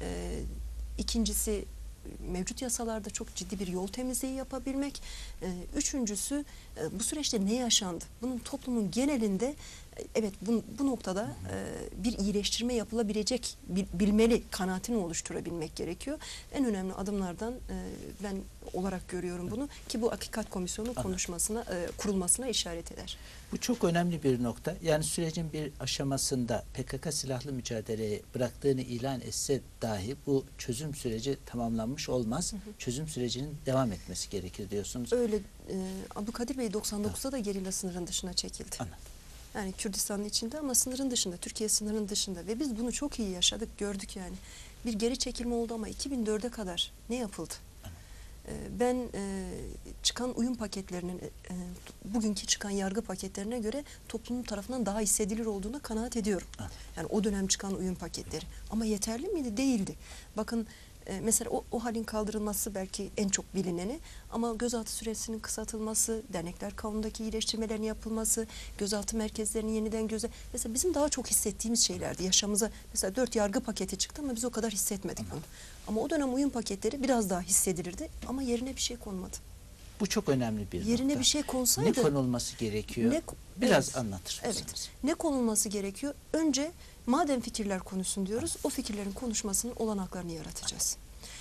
İkincisi mevcut yasalarda çok ciddi bir yol temizliği yapabilmek. Üçüncüsü bu süreçte ne yaşandı? Bunun toplumun genelinde evet bu noktada bir iyileştirme yapılabilecek bilmeli kanaatini oluşturabilmek gerekiyor. En önemli adımlardan ben olarak görüyorum bunu ki bu Hakikat Komisyonu kurulmasına işaret eder. Bu çok önemli bir nokta. Yani sürecin bir aşamasında PKK silahlı mücadeleyi bıraktığını ilan etse dahi bu çözüm süreci tamamlanmış olmaz. Çözüm sürecinin devam etmesi gerekir diyorsunuz. Öyle. Abdülkadir Bey 99'da da gerilla sınırın dışına çekildi. Anladım. Yani Kürdistan'ın içinde ama sınırın dışında, Türkiye sınırının dışında ve biz bunu çok iyi yaşadık, gördük yani. Bir geri çekilme oldu ama 2004'e kadar ne yapıldı? Ben çıkan uyum paketlerinin, bugünkü çıkan yargı paketlerine göre toplumun tarafından daha hissedilir olduğuna kanaat ediyorum. Yani o dönem çıkan uyum paketleri. Ama yeterli miydi? Değildi. Bakın mesela o halin kaldırılması belki en çok bilineni ama gözaltı süresinin kısaltılması, dernekler kanunundaki iyileştirmelerin yapılması, gözaltı merkezlerinin yeniden mesela bizim daha çok hissettiğimiz şeylerdi. Yaşamıza mesela 4 yargı paketi çıktı ama biz o kadar hissetmedik bunu. Ama o dönem uyum paketleri biraz daha hissedilirdi ama yerine bir şey konmadı. Bu çok önemli bir yerine nokta. Bir şey konsaydı. Ne konulması gerekiyor? Biraz anlatır mısınız? Evet. Ne konulması gerekiyor? Önce madem fikirler konuşsun diyoruz, o fikirlerin konuşmasının olanaklarını yaratacağız.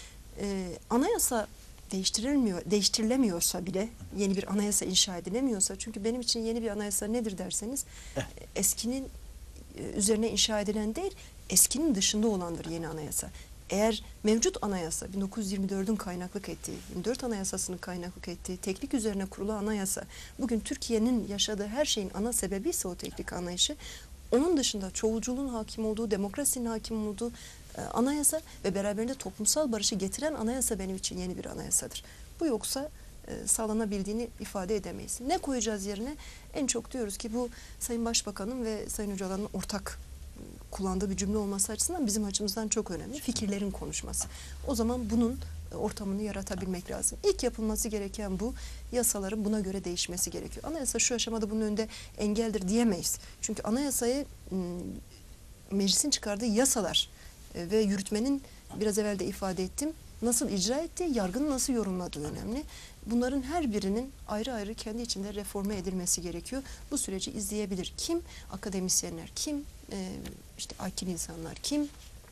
Anayasa değiştirilemiyorsa bile, yeni bir anayasa inşa edilemiyorsa, çünkü benim için yeni bir anayasa nedir derseniz, eskinin üzerine inşa edilen değil, eskinin dışında olandır yeni anayasa. Eğer mevcut anayasa 1924'ün kaynaklık ettiği, 24 Anayasası'nın kaynaklık ettiği teklik üzerine kurulu anayasa bugün Türkiye'nin yaşadığı her şeyin ana sebebi ise o teklik anlayışı, onun dışında çoğulculuğun hakim olduğu, demokrasinin hakim olduğu anayasa ve beraberinde toplumsal barışı getiren anayasa benim için yeni bir anayasadır. Bu yoksa sağlanabildiğini ifade edemeyiz. Ne koyacağız yerine? En çok diyoruz ki bu Sayın Başbakan'ın ve Sayın Öcalan'ın ortak kullandığı bir cümle olması açısından bizim açımızdan çok önemli. Fikirlerin konuşması. O zaman bunun ortamını yaratabilmek lazım. İlk yapılması gereken bu. Yasaların buna göre değişmesi gerekiyor. Anayasa şu aşamada bunun önünde engeldir diyemeyiz. Çünkü anayasayı meclisin çıkardığı yasalar ve yürütmenin biraz evvel de ifade ettim nasıl icra ettiği, yargının nasıl yorumladığı önemli. Bunların her birinin ayrı ayrı kendi içinde reforme edilmesi gerekiyor. Bu süreci izleyebilir. Kim? Akademisyenler, kim? İşte akil insanlar, kim?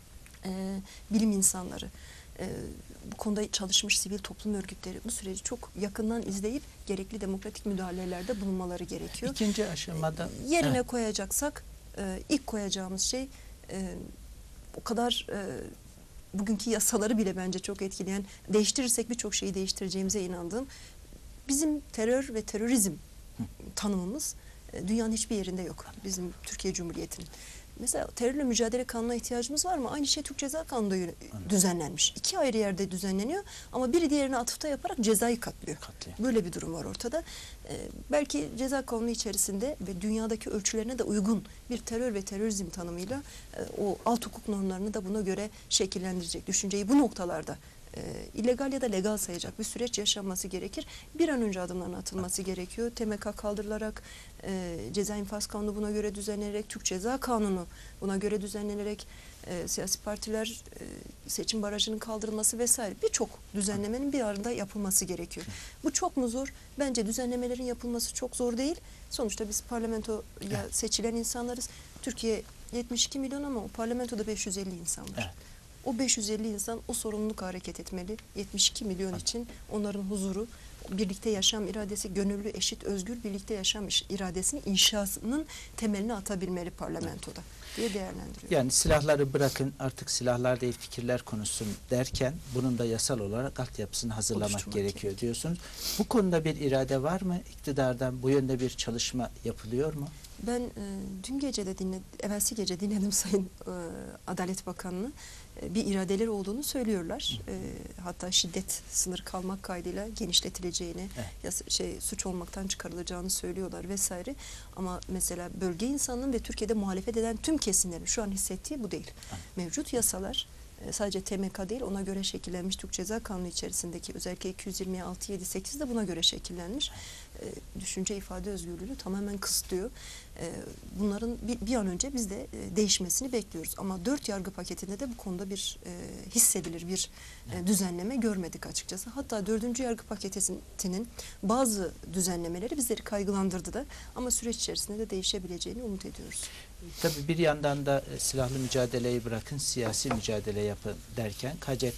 Bilim insanları. Bu konuda çalışmış sivil toplum örgütleri bu süreci çok yakından izleyip gerekli demokratik müdahalelerde bulunmaları gerekiyor. İkinci aşamada yerine koyacaksak ilk koyacağımız şey o kadar bugünkü yasaları bile bence çok etkileyen, değiştirirsek birçok şeyi değiştireceğimize inandığım bizim terör ve terörizm tanımımız dünyanın hiçbir yerinde yok. Bizim Türkiye Cumhuriyeti'nin. Mesela terörle mücadele kanuna ihtiyacımız var mı? Aynı şey Türk Ceza Kanunu'nda düzenlenmiş. 2 ayrı yerde düzenleniyor ama biri diğerine atıfta yaparak cezayı katlıyor. Böyle bir durum var ortada. Belki ceza kanunu içerisinde ve dünyadaki ölçülerine de uygun bir terör ve terörizm tanımıyla o alt hukuk normlarını da buna göre şekillendirecek düşünceyi bu noktalarda illegal ya da legal sayacak bir süreç yaşanması gerekir. Bir an önce adımların atılması gerekiyor. TMK kaldırılarak, Ceza İnfaz Kanunu buna göre düzenlenerek, Türk Ceza Kanunu buna göre düzenlenerek, siyasi partiler seçim barajının kaldırılması vesaire birçok düzenlemenin bir arada yapılması gerekiyor. Bu çok mu zor? Bence düzenlemelerin yapılması çok zor değil. Sonuçta biz parlamentoya seçilen insanlarız. Türkiye 72 milyon ama o parlamentoda 550 insan var. Evet. O 550 insan o sorumluluk hareket etmeli. 72 milyon için onların huzuru, birlikte yaşam iradesi, gönüllü, eşit, özgür birlikte yaşam iradesinin inşasının temelini atabilmeli parlamentoda diye değerlendiriyor. Yani silahları bırakın artık silahlar değil fikirler konuşsun derken bunun da yasal olarak altyapısını hazırlamak gerekiyor diyorsunuz. Bu konuda bir irade var mı? İktidardan bu yönde bir çalışma yapılıyor mu? Ben dün gece de evvelsi gece dinledim Sayın Adalet Bakanı'nı. Bir iradeleri olduğunu söylüyorlar. Hatta şiddet sınırı kalmak kaydıyla genişletileceğini, suç olmaktan çıkarılacağını söylüyorlar vesaire. Ama mesela bölge insanının ve Türkiye'de muhalefet eden tüm kesimlerin şu an hissettiği bu değil. Mevcut yasalar sadece TMK değil, ona göre şekillenmiş Türk Ceza Kanunu içerisindeki özellikle 226, 7, 8 de buna göre şekillenmiş. Düşünce ifade özgürlüğünü tamamen kısıtlıyor. Bunların bir an önce biz de değişmesini bekliyoruz. Ama 4 yargı paketinde de bu konuda bir hissedilir bir düzenleme görmedik açıkçası. Hatta 4. yargı paketinin bazı düzenlemeleri bizleri kaygılandırdı da ama süreç içerisinde de değişebileceğini umut ediyoruz. Tabii bir yandan da silahlı mücadeleyi bırakın siyasi mücadele yapın derken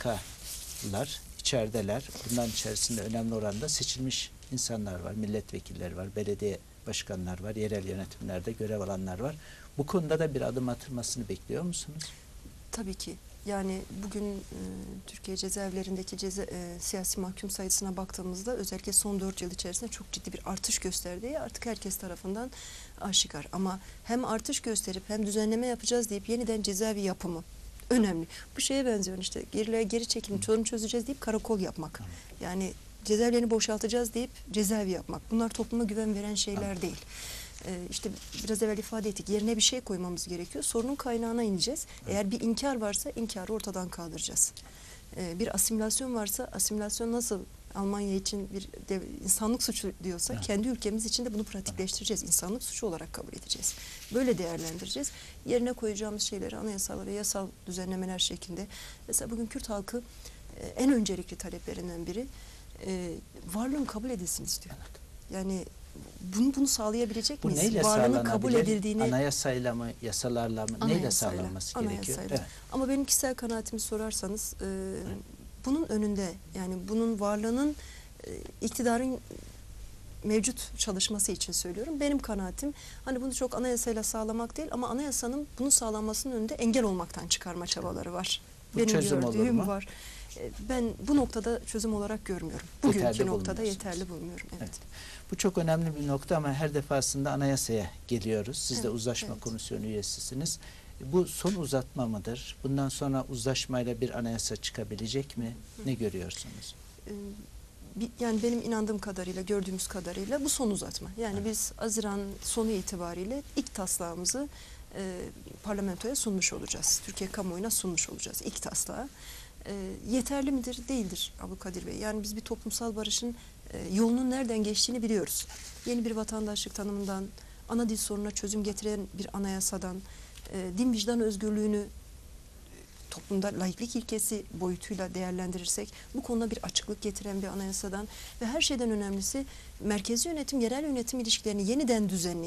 KCK'lar içerideler. Bunların içerisinde önemli oranda seçilmiş insanlar var, milletvekilleri var, belediye başkanlar var, yerel yönetimlerde görev alanlar var. Bu konuda da bir adım atılmasını bekliyor musunuz? Tabii ki. Yani bugün Türkiye cezaevlerindeki siyasi mahkum sayısına baktığımızda özellikle son 4 yıl içerisinde çok ciddi bir artış gösterdiği artık herkes tarafından aşikar. Ama hem artış gösterip hem düzenleme yapacağız deyip yeniden cezaevi yapımı önemli. Bu şeye benziyor işte geri çekim, sorun çözeceğiz deyip karakol yapmak. Yani cezaevlerini boşaltacağız deyip cezaevi yapmak. Bunlar topluma güven veren şeyler değil. İşte biraz evvel ifade ettik. Yerine bir şey koymamız gerekiyor. Sorunun kaynağına ineceğiz. Eğer bir inkar varsa inkarı ortadan kaldıracağız. Bir asimilasyon varsa asimilasyon nasıl Almanya için bir insanlık suçu diyorsa kendi ülkemiz için de bunu pratikleştireceğiz. İnsanlık suçu olarak kabul edeceğiz. Böyle değerlendireceğiz. Yerine koyacağımız şeyleri anayasal ve yasal düzenlemeler şeklinde. Mesela bugün Kürt halkı en öncelikli taleplerinden biri varlığın kabul edilsin istiyor. Yani bunu sağlayabilecek miyiz? Bu neyle varlığının kabul edildiğini anayasayla mı, yasalarla mı, neyle sağlanması gerekiyor? Evet. Ama benim kişisel kanaatimi sorarsanız bunun önünde yani bunun varlığının iktidarın mevcut çalışması için söylüyorum. Benim kanaatim hani bunu çok anayasayla sağlamak değil ama anayasanın bunun sağlanmasının önünde engel olmaktan çıkarma çabaları var. Benim gördüğüm var. Ben bu noktada çözüm olarak görmüyorum. Bugünkü noktada yeterli bulmuyorum. Evet. Bu çok önemli bir nokta ama her defasında anayasaya geliyoruz. Siz de uzlaşma komisyonu üyesisiniz. Bu son uzatma mıdır? Bundan sonra uzlaşmayla bir anayasa çıkabilecek mi? Ne görüyorsunuz? Yani benim inandığım kadarıyla, gördüğümüz kadarıyla bu son uzatma. Yani biz Haziran sonu itibariyle ilk taslağımızı parlamentoya sunmuş olacağız. Türkiye kamuoyuna sunmuş olacağız ilk taslağı. Yeterli midir? Değildir Abdülkadir Bey. Yani biz bir toplumsal barışın yolunun nereden geçtiğini biliyoruz. Yeni bir vatandaşlık tanımından, ana dil sorununa çözüm getiren bir anayasadan, din vicdan özgürlüğünü toplumda laiklik ilkesi boyutuyla değerlendirirsek bu konuda bir açıklık getiren bir anayasadan ve her şeyden önemlisi merkezi yönetim, yerel yönetim ilişkilerini yeniden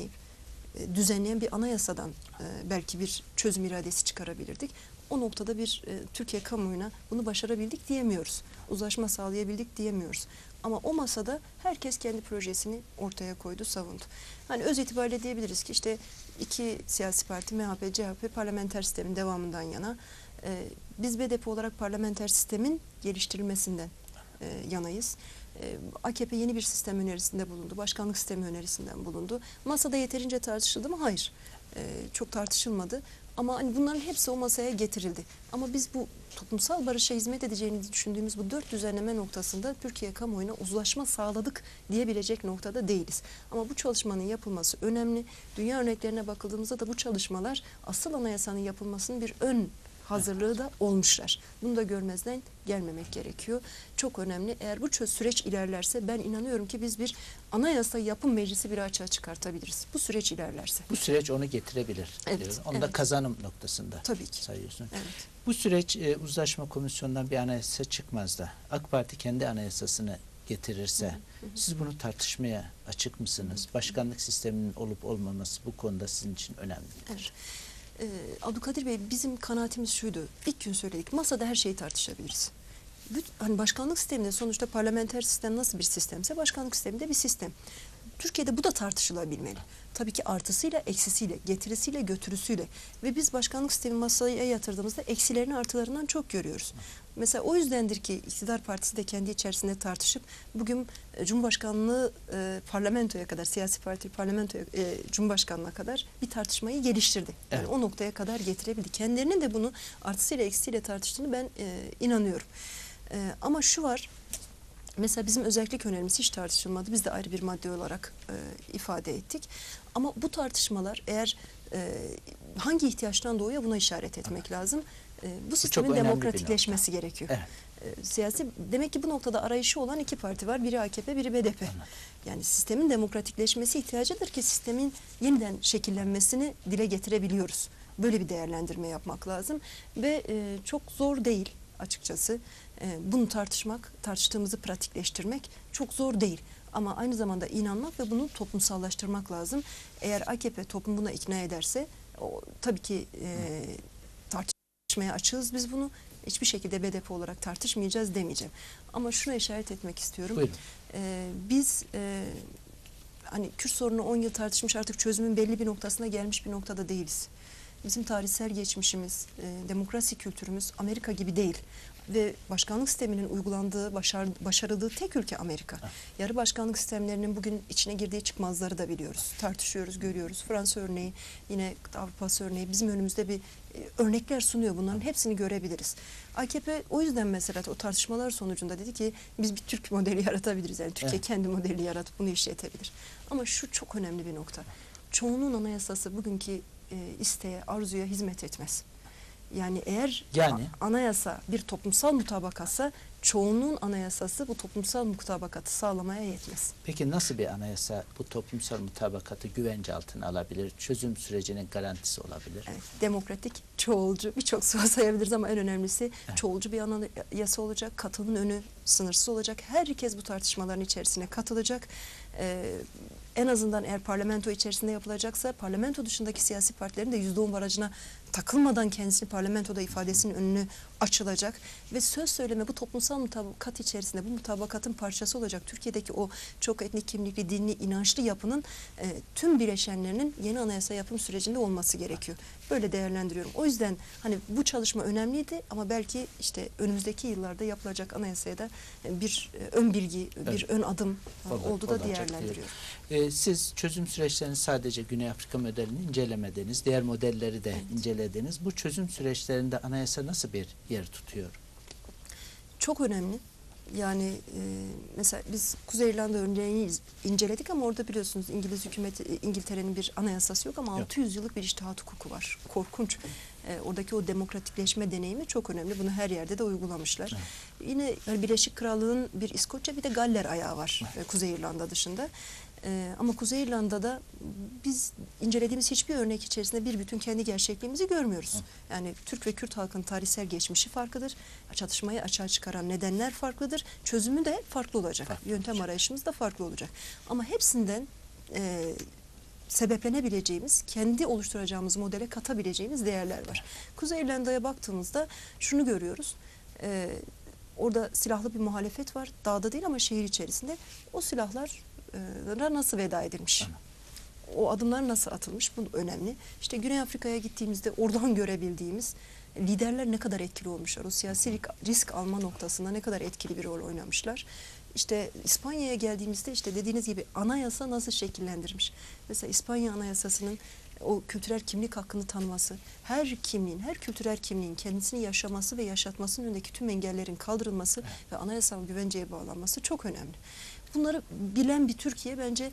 düzenleyen bir anayasadan belki bir çözüm iradesi çıkarabilirdik. O noktada bir Türkiye kamuoyuna bunu başarabildik diyemiyoruz. Uzlaşma sağlayabildik diyemiyoruz. Ama o masada herkes kendi projesini ortaya koydu, savundu. Hani öz itibariyle diyebiliriz ki işte iki siyasi parti MHP, CHP parlamenter sistemin devamından yana. Biz BDP olarak parlamenter sistemin geliştirilmesinden yanayız. AKP yeni bir sistem önerisinde bulundu. Başkanlık sistemi önerisinden bulundu. Masada yeterince tartışıldı mı? Hayır. Çok tartışılmadı. Ama hani bunların hepsi o masaya getirildi. Ama biz bu toplumsal barışa hizmet edeceğini düşündüğümüz bu 4 düzenleme noktasında Türkiye kamuoyuna uzlaşma sağladık diyebilecek noktada değiliz. Ama bu çalışmanın yapılması önemli. Dünya örneklerine bakıldığımızda da bu çalışmalar asıl anayasanın yapılmasının bir ön hazırlığı da olmuşlar. Bunu da görmezden gelmemek gerekiyor. Çok önemli. Eğer bu süreç ilerlerse ben inanıyorum ki biz bir anayasa yapım meclisi bir açığa çıkartabiliriz. Bu süreç ilerlerse. Bu süreç onu getirebilir. Evet, Onu da kazanım noktasında tabii ki sayıyorsun. Evet. Bu süreç uzlaşma komisyonundan bir anayasa çıkmaz da AK Parti kendi anayasasını getirirse siz bunu tartışmaya açık mısınız? Başkanlık sisteminin olup olmaması bu konuda sizin için önemli. Evet. Abdülkadir Bey bizim kanaatimiz şuydu. İlk gün söyledik. Masada her şeyi tartışabiliriz. Hani başkanlık sisteminde sonuçta parlamenter sistem nasıl bir sistemse başkanlık sisteminde bir sistem. Türkiye'de bu da tartışılabilmeli. Tabii ki artısıyla, eksisiyle, getirisiyle, götürüsüyle. Ve biz başkanlık sistemi masaya yatırdığımızda eksilerini artılarından çok görüyoruz. Mesela o yüzdendir ki iktidar partisi de kendi içerisinde tartışıp bugün Cumhurbaşkanlığı parlamentoya kadar, siyasi parti parlamentoya, Cumhurbaşkanlığına kadar bir tartışmayı geliştirdi. Yani Evet. o noktaya kadar getirebildi. Kendilerinin de bunu artısıyla, eksisiyle tartıştığını ben inanıyorum. Ama şu var. Mesela bizim özellik önerimiz hiç tartışılmadı. Biz de ayrı bir madde olarak ifade ettik. Ama bu tartışmalar eğer hangi ihtiyaçtan doğuyor buna işaret etmek lazım. Bu sistemin demokratikleşmesi gerekiyor. Evet. Siyasi demek ki bu noktada arayışı olan iki parti var. Biri AKP, biri BDP. Yani sistemin demokratikleşmesi ihtiyacıdır ki sistemin yeniden şekillenmesini dile getirebiliyoruz. Böyle bir değerlendirme yapmak lazım ve çok zor değil açıkçası. Bunu tartıştığımızı pratikleştirmek çok zor değil. Ama aynı zamanda inanmak ve bunu toplumsallaştırmak lazım. Eğer AKP toplum buna ikna ederse, tabii ki tartışmaya açığız biz bunu. Hiçbir şekilde BDP olarak tartışmayacağız demeyeceğim. Ama şuna işaret etmek istiyorum. Buyurun. Biz hani Kürt sorunu 10 yıl tartışmış, artık çözümün belli bir noktasına gelmiş bir noktada değiliz. Bizim tarihsel geçmişimiz, demokrasi kültürümüz Amerika gibi değil. Ve başkanlık sisteminin uygulandığı, başarıldığı tek ülke Amerika. Yarı başkanlık sistemlerinin bugün içine girdiği çıkmazları da biliyoruz. Tartışıyoruz, görüyoruz. Fransa örneği, yine Avrupa örneği bizim önümüzde bir örnekler sunuyor. Bunların hepsini görebiliriz. AKP o yüzden mesela o tartışmalar sonucunda dedi ki biz bir Türk modeli yaratabiliriz. Yani Türkiye kendi modelini yaratıp bunu işletebilir. Ama şu çok önemli bir nokta. Çoğunun anayasası bugünkü isteğe, arzuya hizmet etmez. Yani eğer anayasa bir toplumsal mutabakatsa çoğunluğun anayasası bu toplumsal mutabakatı sağlamaya yetmez. Peki nasıl bir anayasa bu toplumsal mutabakatı güvence altına alabilir? Çözüm sürecinin garantisi olabilir? Evet, demokratik, çoğulcu, birçok sıra sayabiliriz ama en önemlisi çoğulcu bir anayasa olacak. Katılımın önü sınırsız olacak. Herkes bu tartışmaların içerisine katılacak. En azından eğer parlamento içerisinde yapılacaksa parlamento dışındaki siyasi partilerin de %10 barajına takılmadan kendisini parlamentoda ifadesinin önünü açılacak ve söz söyleme bu toplumsal mutabakat içerisinde bu mutabakatın parçası olacak. Türkiye'deki o çok etnik kimlikli, dinli, inançlı yapının tüm bileşenlerinin yeni anayasa yapım sürecinde olması gerekiyor. Böyle değerlendiriyorum. O yüzden hani bu çalışma önemliydi ama belki işte önümüzdeki yıllarda yapılacak anayasaya da bir ön bilgi, bir ön adım oldu da değerlendiriyorum. Siz çözüm süreçlerini sadece Güney Afrika modelini incelemediniz, diğer modelleri de incelediniz. Bu çözüm süreçlerinde anayasa nasıl bir yer tutuyor? Çok önemli. Yani mesela biz Kuzey İrlanda örneğini inceledik ama orada biliyorsunuz İngiliz hükümeti, İngiltere'nin bir anayasası yok ama Yok. 600 yıllık bir içtihat hukuku var. Korkunç. Oradaki o demokratikleşme deneyimi çok önemli. Bunu her yerde de uygulamışlar. Evet. Yine Birleşik Krallığı'nın bir İskoçya bir de Galler ayağı var Kuzey İrlanda dışında. Ama Kuzey İrlanda'da biz incelediğimiz hiçbir örnek içerisinde bir bütün kendi gerçekliğimizi görmüyoruz. Yani Türk ve Kürt halkının tarihsel geçmişi farklıdır. Çatışmayı açığa çıkaran nedenler farklıdır. Çözümü de farklı olacak. Yöntem arayışımız da farklı olacak. Ama hepsinden sebeplenebileceğimiz, kendi oluşturacağımız modele katabileceğimiz değerler var. Kuzey İrlanda'ya baktığımızda şunu görüyoruz. Orada silahlı bir muhalefet var. Dağda değil ama şehir içerisinde. O silahlar nasıl veda edilmiş? Tamam. O adımlar nasıl atılmış? Bu önemli. İşte Güney Afrika'ya gittiğimizde oradan görebildiğimiz liderler ne kadar etkili olmuşlar. O siyasi risk alma noktasında ne kadar etkili bir rol oynamışlar. İşte İspanya'ya geldiğimizde işte dediğiniz gibi anayasa nasıl şekillendirmiş. Mesela İspanya Anayasası'nın o kültürel kimlik hakkını tanıması, her kimliğin, her kültürel kimliğin kendisini yaşaması ve yaşatmasının önündeki tüm engellerin kaldırılması ve anayasal güvenceye bağlanması çok önemli. Bunları bilen bir Türkiye bence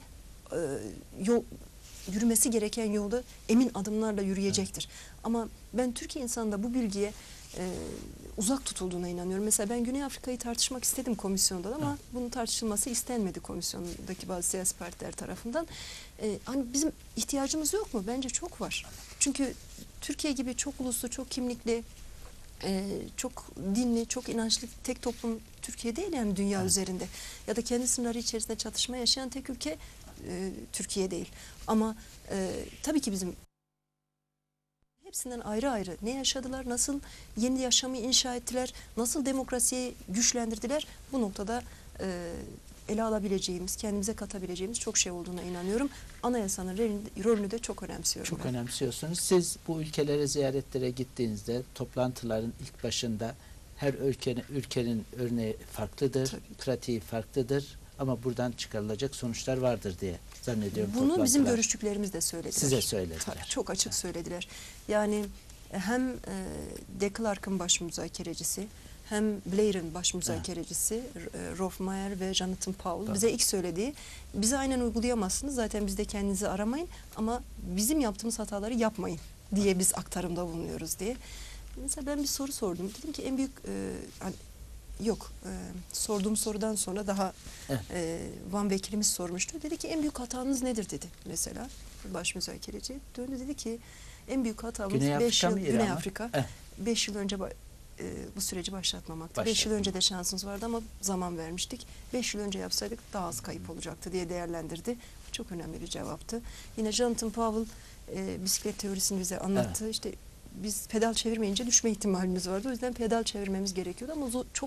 yürümesi gereken yolda emin adımlarla yürüyecektir. Ama ben Türkiye insanında bu bilgiye uzak tutulduğuna inanıyorum. Mesela ben Güney Afrika'yı tartışmak istedim komisyonda ama bunun tartışılması istenmedi komisyondaki bazı siyasi partiler tarafından. Hani bizim ihtiyacımız yok mu? Bence çok var. Çünkü Türkiye gibi çok uluslu, çok kimlikli, çok dinli, çok inançlı tek toplum Türkiye değil yani dünya üzerinde. Ya da kendi sınırları içerisinde çatışma yaşayan tek ülke Türkiye değil. Ama tabii ki bizim hepsinden ayrı ayrı ne yaşadılar, nasıl yeni yaşamı inşa ettiler, nasıl demokrasiyi güçlendirdiler, bu noktada ele alabileceğimiz, kendimize katabileceğimiz çok şey olduğuna inanıyorum. Anayasanın rolünü de çok önemsiyorum. Çok ben. önemsiyorsunuz. Siz bu ülkelere ziyaretlere gittiğinizde toplantıların ilk başında her ülkenin örneği farklıdır, pratiği farklıdır ama buradan çıkarılacak sonuçlar vardır diye zannediyorum. Bunu bizim görüştüklerimiz de söylediler. Size söylediler. Tabii, çok açık söylediler. Yani hem De Klerk'ın baş müzakerecisi, hem Blair'ın baş müzakerecisi Rolf Mayer ve Jonathan Powell bize ilk söylediği, bize aynen uygulayamazsınız, zaten bizde kendinizi aramayın ama bizim yaptığımız hataları yapmayın diye biz aktarımda bulunuyoruz diye. Mesela ben bir soru sordum. Dedim ki en büyük sorduğum sorudan sonra daha Van vekilimiz sormuştu. Dedi ki en büyük hatanız nedir dedi mesela. Baş müzakereci döndü dedi ki en büyük hatamız Güney Afrika. 5 yıl önce bu süreci başlatmamaktı. 5 yıl önce de şansımız vardı ama zaman vermiştik. 5 yıl önce yapsaydık daha az kayıp olacaktı diye değerlendirdi. Çok önemli bir cevaptı. Yine Jonathan Powell bisiklet teorisini bize anlattı. İşte biz pedal çevirmeyince düşme ihtimalimiz vardı. O yüzden pedal çevirmemiz gerekiyordu ama çok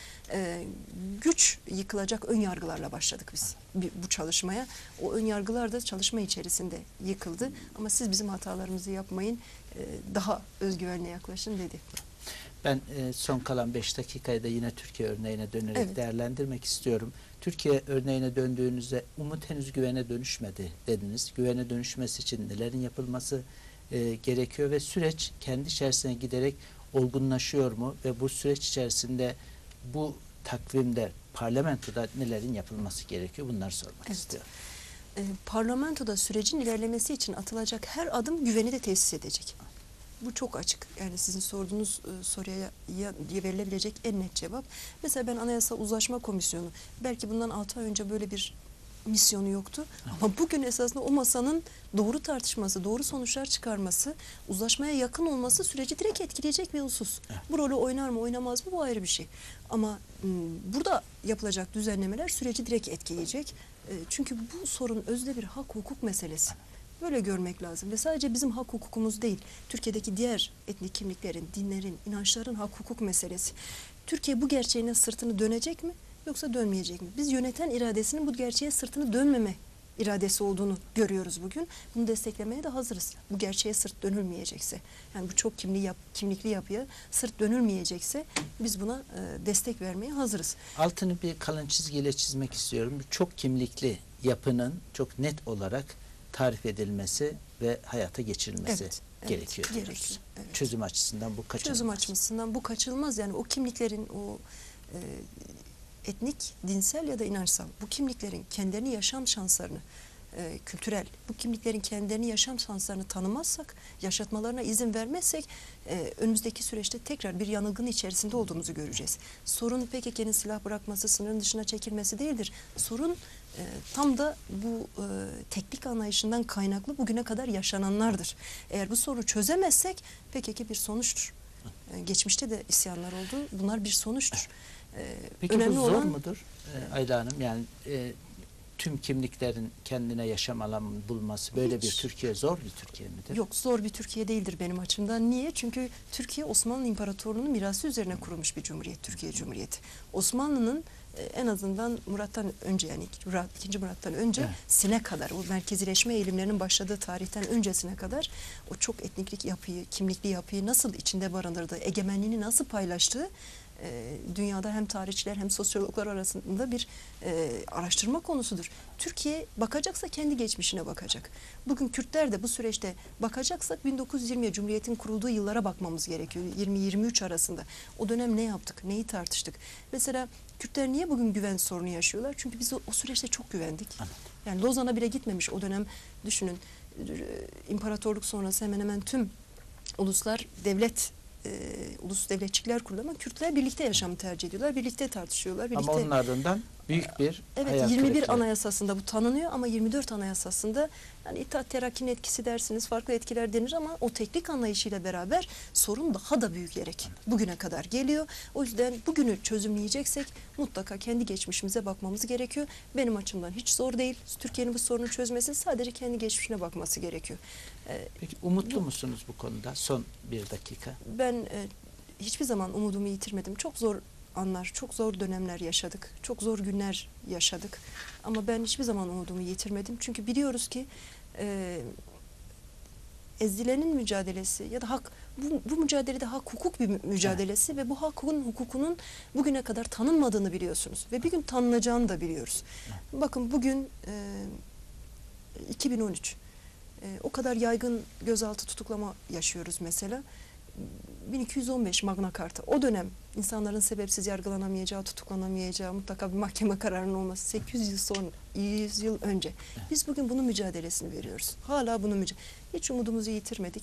güç yıkılacak ön yargılarla başladık biz bu çalışmaya. O ön yargılar da çalışma içerisinde yıkıldı. Ama siz bizim hatalarımızı yapmayın, daha özgüvenle yaklaşın dedi. Ben son kalan 5 dakikayı da yine Türkiye örneğine dönerek değerlendirmek istiyorum. Türkiye örneğine döndüğünüzde umut henüz güvene dönüşmedi dediniz. Güvene dönüşmesi için nelerin yapılması gerekiyor ve süreç kendi içerisine giderek olgunlaşıyor mu ve bu süreç içerisinde bu takvimde parlamentoda nelerin yapılması gerekiyor, bunları sormak istiyorum. Parlamentoda sürecin ilerlemesi için atılacak her adım güveni de tesis edecek. Bu çok açık. Yani sizin sorduğunuz soruya verilebilecek en net cevap. Mesela ben Anayasal Uzlaşma Komisyonu, belki bundan 6 ay önce böyle bir misyonu yoktu. Ama bugün esasında o masanın doğru tartışması, doğru sonuçlar çıkarması, uzlaşmaya yakın olması süreci direkt etkileyecek bir husus. Bu rolü oynar mı, oynamaz mı, bu ayrı bir şey. Ama burada yapılacak düzenlemeler süreci direkt etkileyecek. Çünkü bu sorun özde bir hak hukuk meselesi. Böyle görmek lazım ve sadece bizim hak hukukumuz değil, Türkiye'deki diğer etnik kimliklerin, dinlerin, inançların hak hukuk meselesi. Türkiye bu gerçeğine sırtını dönecek mi yoksa dönmeyecek mi? Biz yöneten iradesinin bu gerçeğe sırtını dönmeme iradesi olduğunu görüyoruz bugün. Bunu desteklemeye de hazırız. Bu gerçeğe sırt dönülmeyecekse, yani bu çok kimlikli yapıya sırt dönülmeyecekse biz buna destek vermeye hazırız. Altını bir kalın çizgiyle çizmek istiyorum. Çok kimlikli yapının çok net olarak tarif edilmesi ve hayata geçirilmesi gerekiyor diyoruz. Evet. Çözüm açısından bu kaçınılmaz. Çözüm açısından bu kaçınılmaz. Yani o kimliklerin, o etnik, dinsel ya da inançsal bu kimliklerin kendilerini yaşam şanslarını kültürel, bu kimliklerin kendilerini yaşam şanslarını tanımazsak, yaşatmalarına izin vermezsek önümüzdeki süreçte tekrar bir yanılgının içerisinde olduğumuzu göreceğiz. Sorun PKK'nın silah bırakması, sınırın dışına çekilmesi değildir. Sorun tam da bu teknik anlayışından kaynaklı bugüne kadar yaşananlardır. Eğer bu sorunu çözemezsek PKK bir sonuçtur. Geçmişte de isyanlar oldu. Bunlar bir sonuçtur. Peki önemli bu zor olan mudur Ayla Hanım? Yani tüm kimliklerin kendine yaşam alanı bulması böyle bir Türkiye zor bir Türkiye midir? Yok, zor bir Türkiye değildir benim açımdan. Niye? Çünkü Türkiye Osmanlı İmparatorluğu'nun mirası üzerine kurulmuş bir cumhuriyet, Türkiye Cumhuriyeti. Osmanlı'nın en azından Murat'tan önce, yani 2. Murat'tan önce sine kadar, o merkezileşme eğilimlerinin başladığı tarihten öncesine kadar o çok etniklik yapıyı, kimlikli yapıyı nasıl içinde barındırdığı, egemenliğini nasıl paylaştığı dünyada hem tarihçiler hem sosyologlar arasında bir araştırma konusudur. Türkiye bakacaksa kendi geçmişine bakacak. Bugün Kürtler de bu süreçte bakacaksak 1920'ye Cumhuriyet'in kurulduğu yıllara bakmamız gerekiyor. 20-23 arasında. O dönem ne yaptık, neyi tartıştık? Mesela Kürtler niye bugün güven sorunu yaşıyorlar? Çünkü biz o süreçte çok güvendik. Yani Lozan'a bile gitmemiş o dönem, düşünün. İmparatorluk sonrası hemen hemen tüm uluslar ulus devletçikler kurulu ama Kürtler birlikte yaşamı tercih ediyorlar. Birlikte tartışıyorlar. Birlikte... Ama onun ardından büyük bir Evet, 21 Anayasası'nda bu tanınıyor ama 24 Anayasası'nda yani İttihat Terakki'nin etkisi dersiniz, farklı etkiler denir ama o teknik anlayışıyla beraber sorun daha da büyüyerek bugüne kadar geliyor. O yüzden bugünü çözümleyeceksek mutlaka kendi geçmişimize bakmamız gerekiyor. Benim açımdan hiç zor değil. Türkiye'nin bu sorunu çözmesi, sadece kendi geçmişine bakması gerekiyor. Peki umutlu musunuz bu konuda? Son bir dakika. Ben hiçbir zaman umudumu yitirmedim. Çok zor anlar, çok zor dönemler yaşadık. Çok zor günler yaşadık. Ama ben hiçbir zaman umudumu yitirmedim. Çünkü biliyoruz ki ezilenin mücadelesi ya da hak, bu mücadelede hak hukuk bir mücadelesi ve bu hukukunun bugüne kadar tanınmadığını biliyorsunuz. Ve bir gün tanınacağını da biliyoruz. Bakın bugün 2013. O kadar yaygın gözaltı tutuklama yaşıyoruz mesela. 1215 Magna Carta. O dönem insanların sebepsiz yargılanamayacağı, tutuklanamayacağı, mutlaka bir mahkeme kararının olması 800 yıl sonra, 100 yıl önce. Biz bugün bunun mücadelesini veriyoruz. Hala bunun hiç umudumuzu yitirmedik.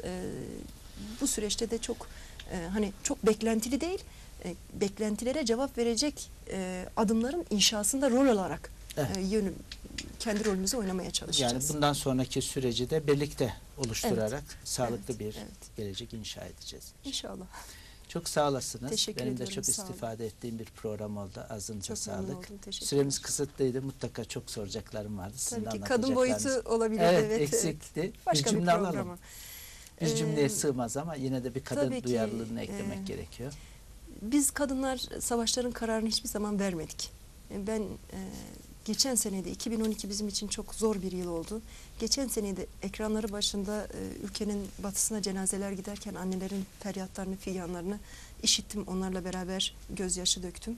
Bu süreçte de çok çok beklentili değil, beklentilere cevap verecek adımların inşasında rol olarak kendi rolümüzü oynamaya çalışacağız. Yani bundan sonraki süreci de birlikte oluşturarak sağlıklı bir gelecek inşa edeceğiz. İnşallah. Çok sağ olasınız. Teşekkür Benim de ediyorum, çok istifade ettiğim bir program oldu. Ağzınıza çok sağlık. Süremiz Süremiz kısıtlıydı. Mutlaka çok soracaklarım vardı. Sizin tabii ki anlatacaklarınız. kadın boyutu olabilir. Evet, eksikti. Başka bir cümle alalım. programa. Bir cümleye sığmaz ama yine de bir kadın Tabii ki, duyarlılığını eklemek gerekiyor. Biz kadınlar savaşların kararını hiçbir zaman vermedik. Ben geçen senede 2012 bizim için çok zor bir yıl oldu. Geçen senede ekranları başında ülkenin batısına cenazeler giderken annelerin feryatlarını, figanlarını işittim. Onlarla beraber gözyaşı döktüm.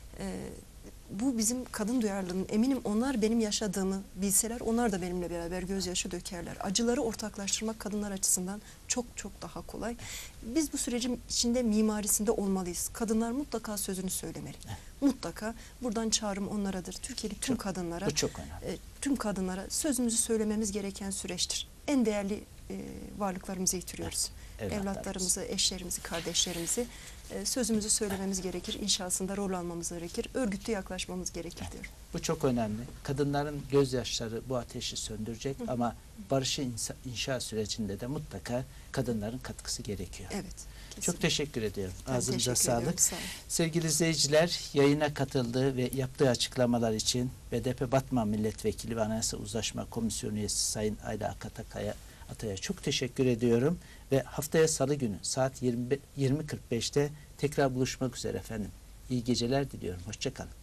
Bu bizim kadın duyarlılığının, eminim onlar benim yaşadığımı bilseler onlar da benimle beraber gözyaşı dökerler. Acıları ortaklaştırmak kadınlar açısından çok çok daha kolay. Biz bu sürecin içinde, mimarisinde olmalıyız. Kadınlar mutlaka sözünü söylemeli. Mutlaka. Buradan çağrım onlaradır. Türkiye'li tüm kadınlara, bu çok önemli. Tüm kadınlara sözümüzü söylememiz gereken süreçtir. En değerli varlıklarımızı yitiriyoruz. Evlatlarımızı, eşlerimizi, kardeşlerimizi sözümüzü söylememiz gerekir. İnşasında rol almamız gerekir. Örgütlü yaklaşmamız gerekir diyor. Bu çok önemli. Kadınların gözyaşları bu ateşi söndürecek ama barışı inşa sürecinde de mutlaka kadınların katkısı gerekiyor. Evet. Kesinlikle. Çok teşekkür ediyorum. Ben Ağzınıza sağlık. Sağ olun. Sevgili izleyiciler, yayına katıldığı ve yaptığı açıklamalar için BDP Batman Milletvekili ve Anayasa Uzlaşma Komisyonu üyesi Sayın Ayla Atay'a çok teşekkür ediyorum ve haftaya Salı günü saat 20.45'te tekrar buluşmak üzere efendim. İyi geceler diliyorum. Hoşça kalın.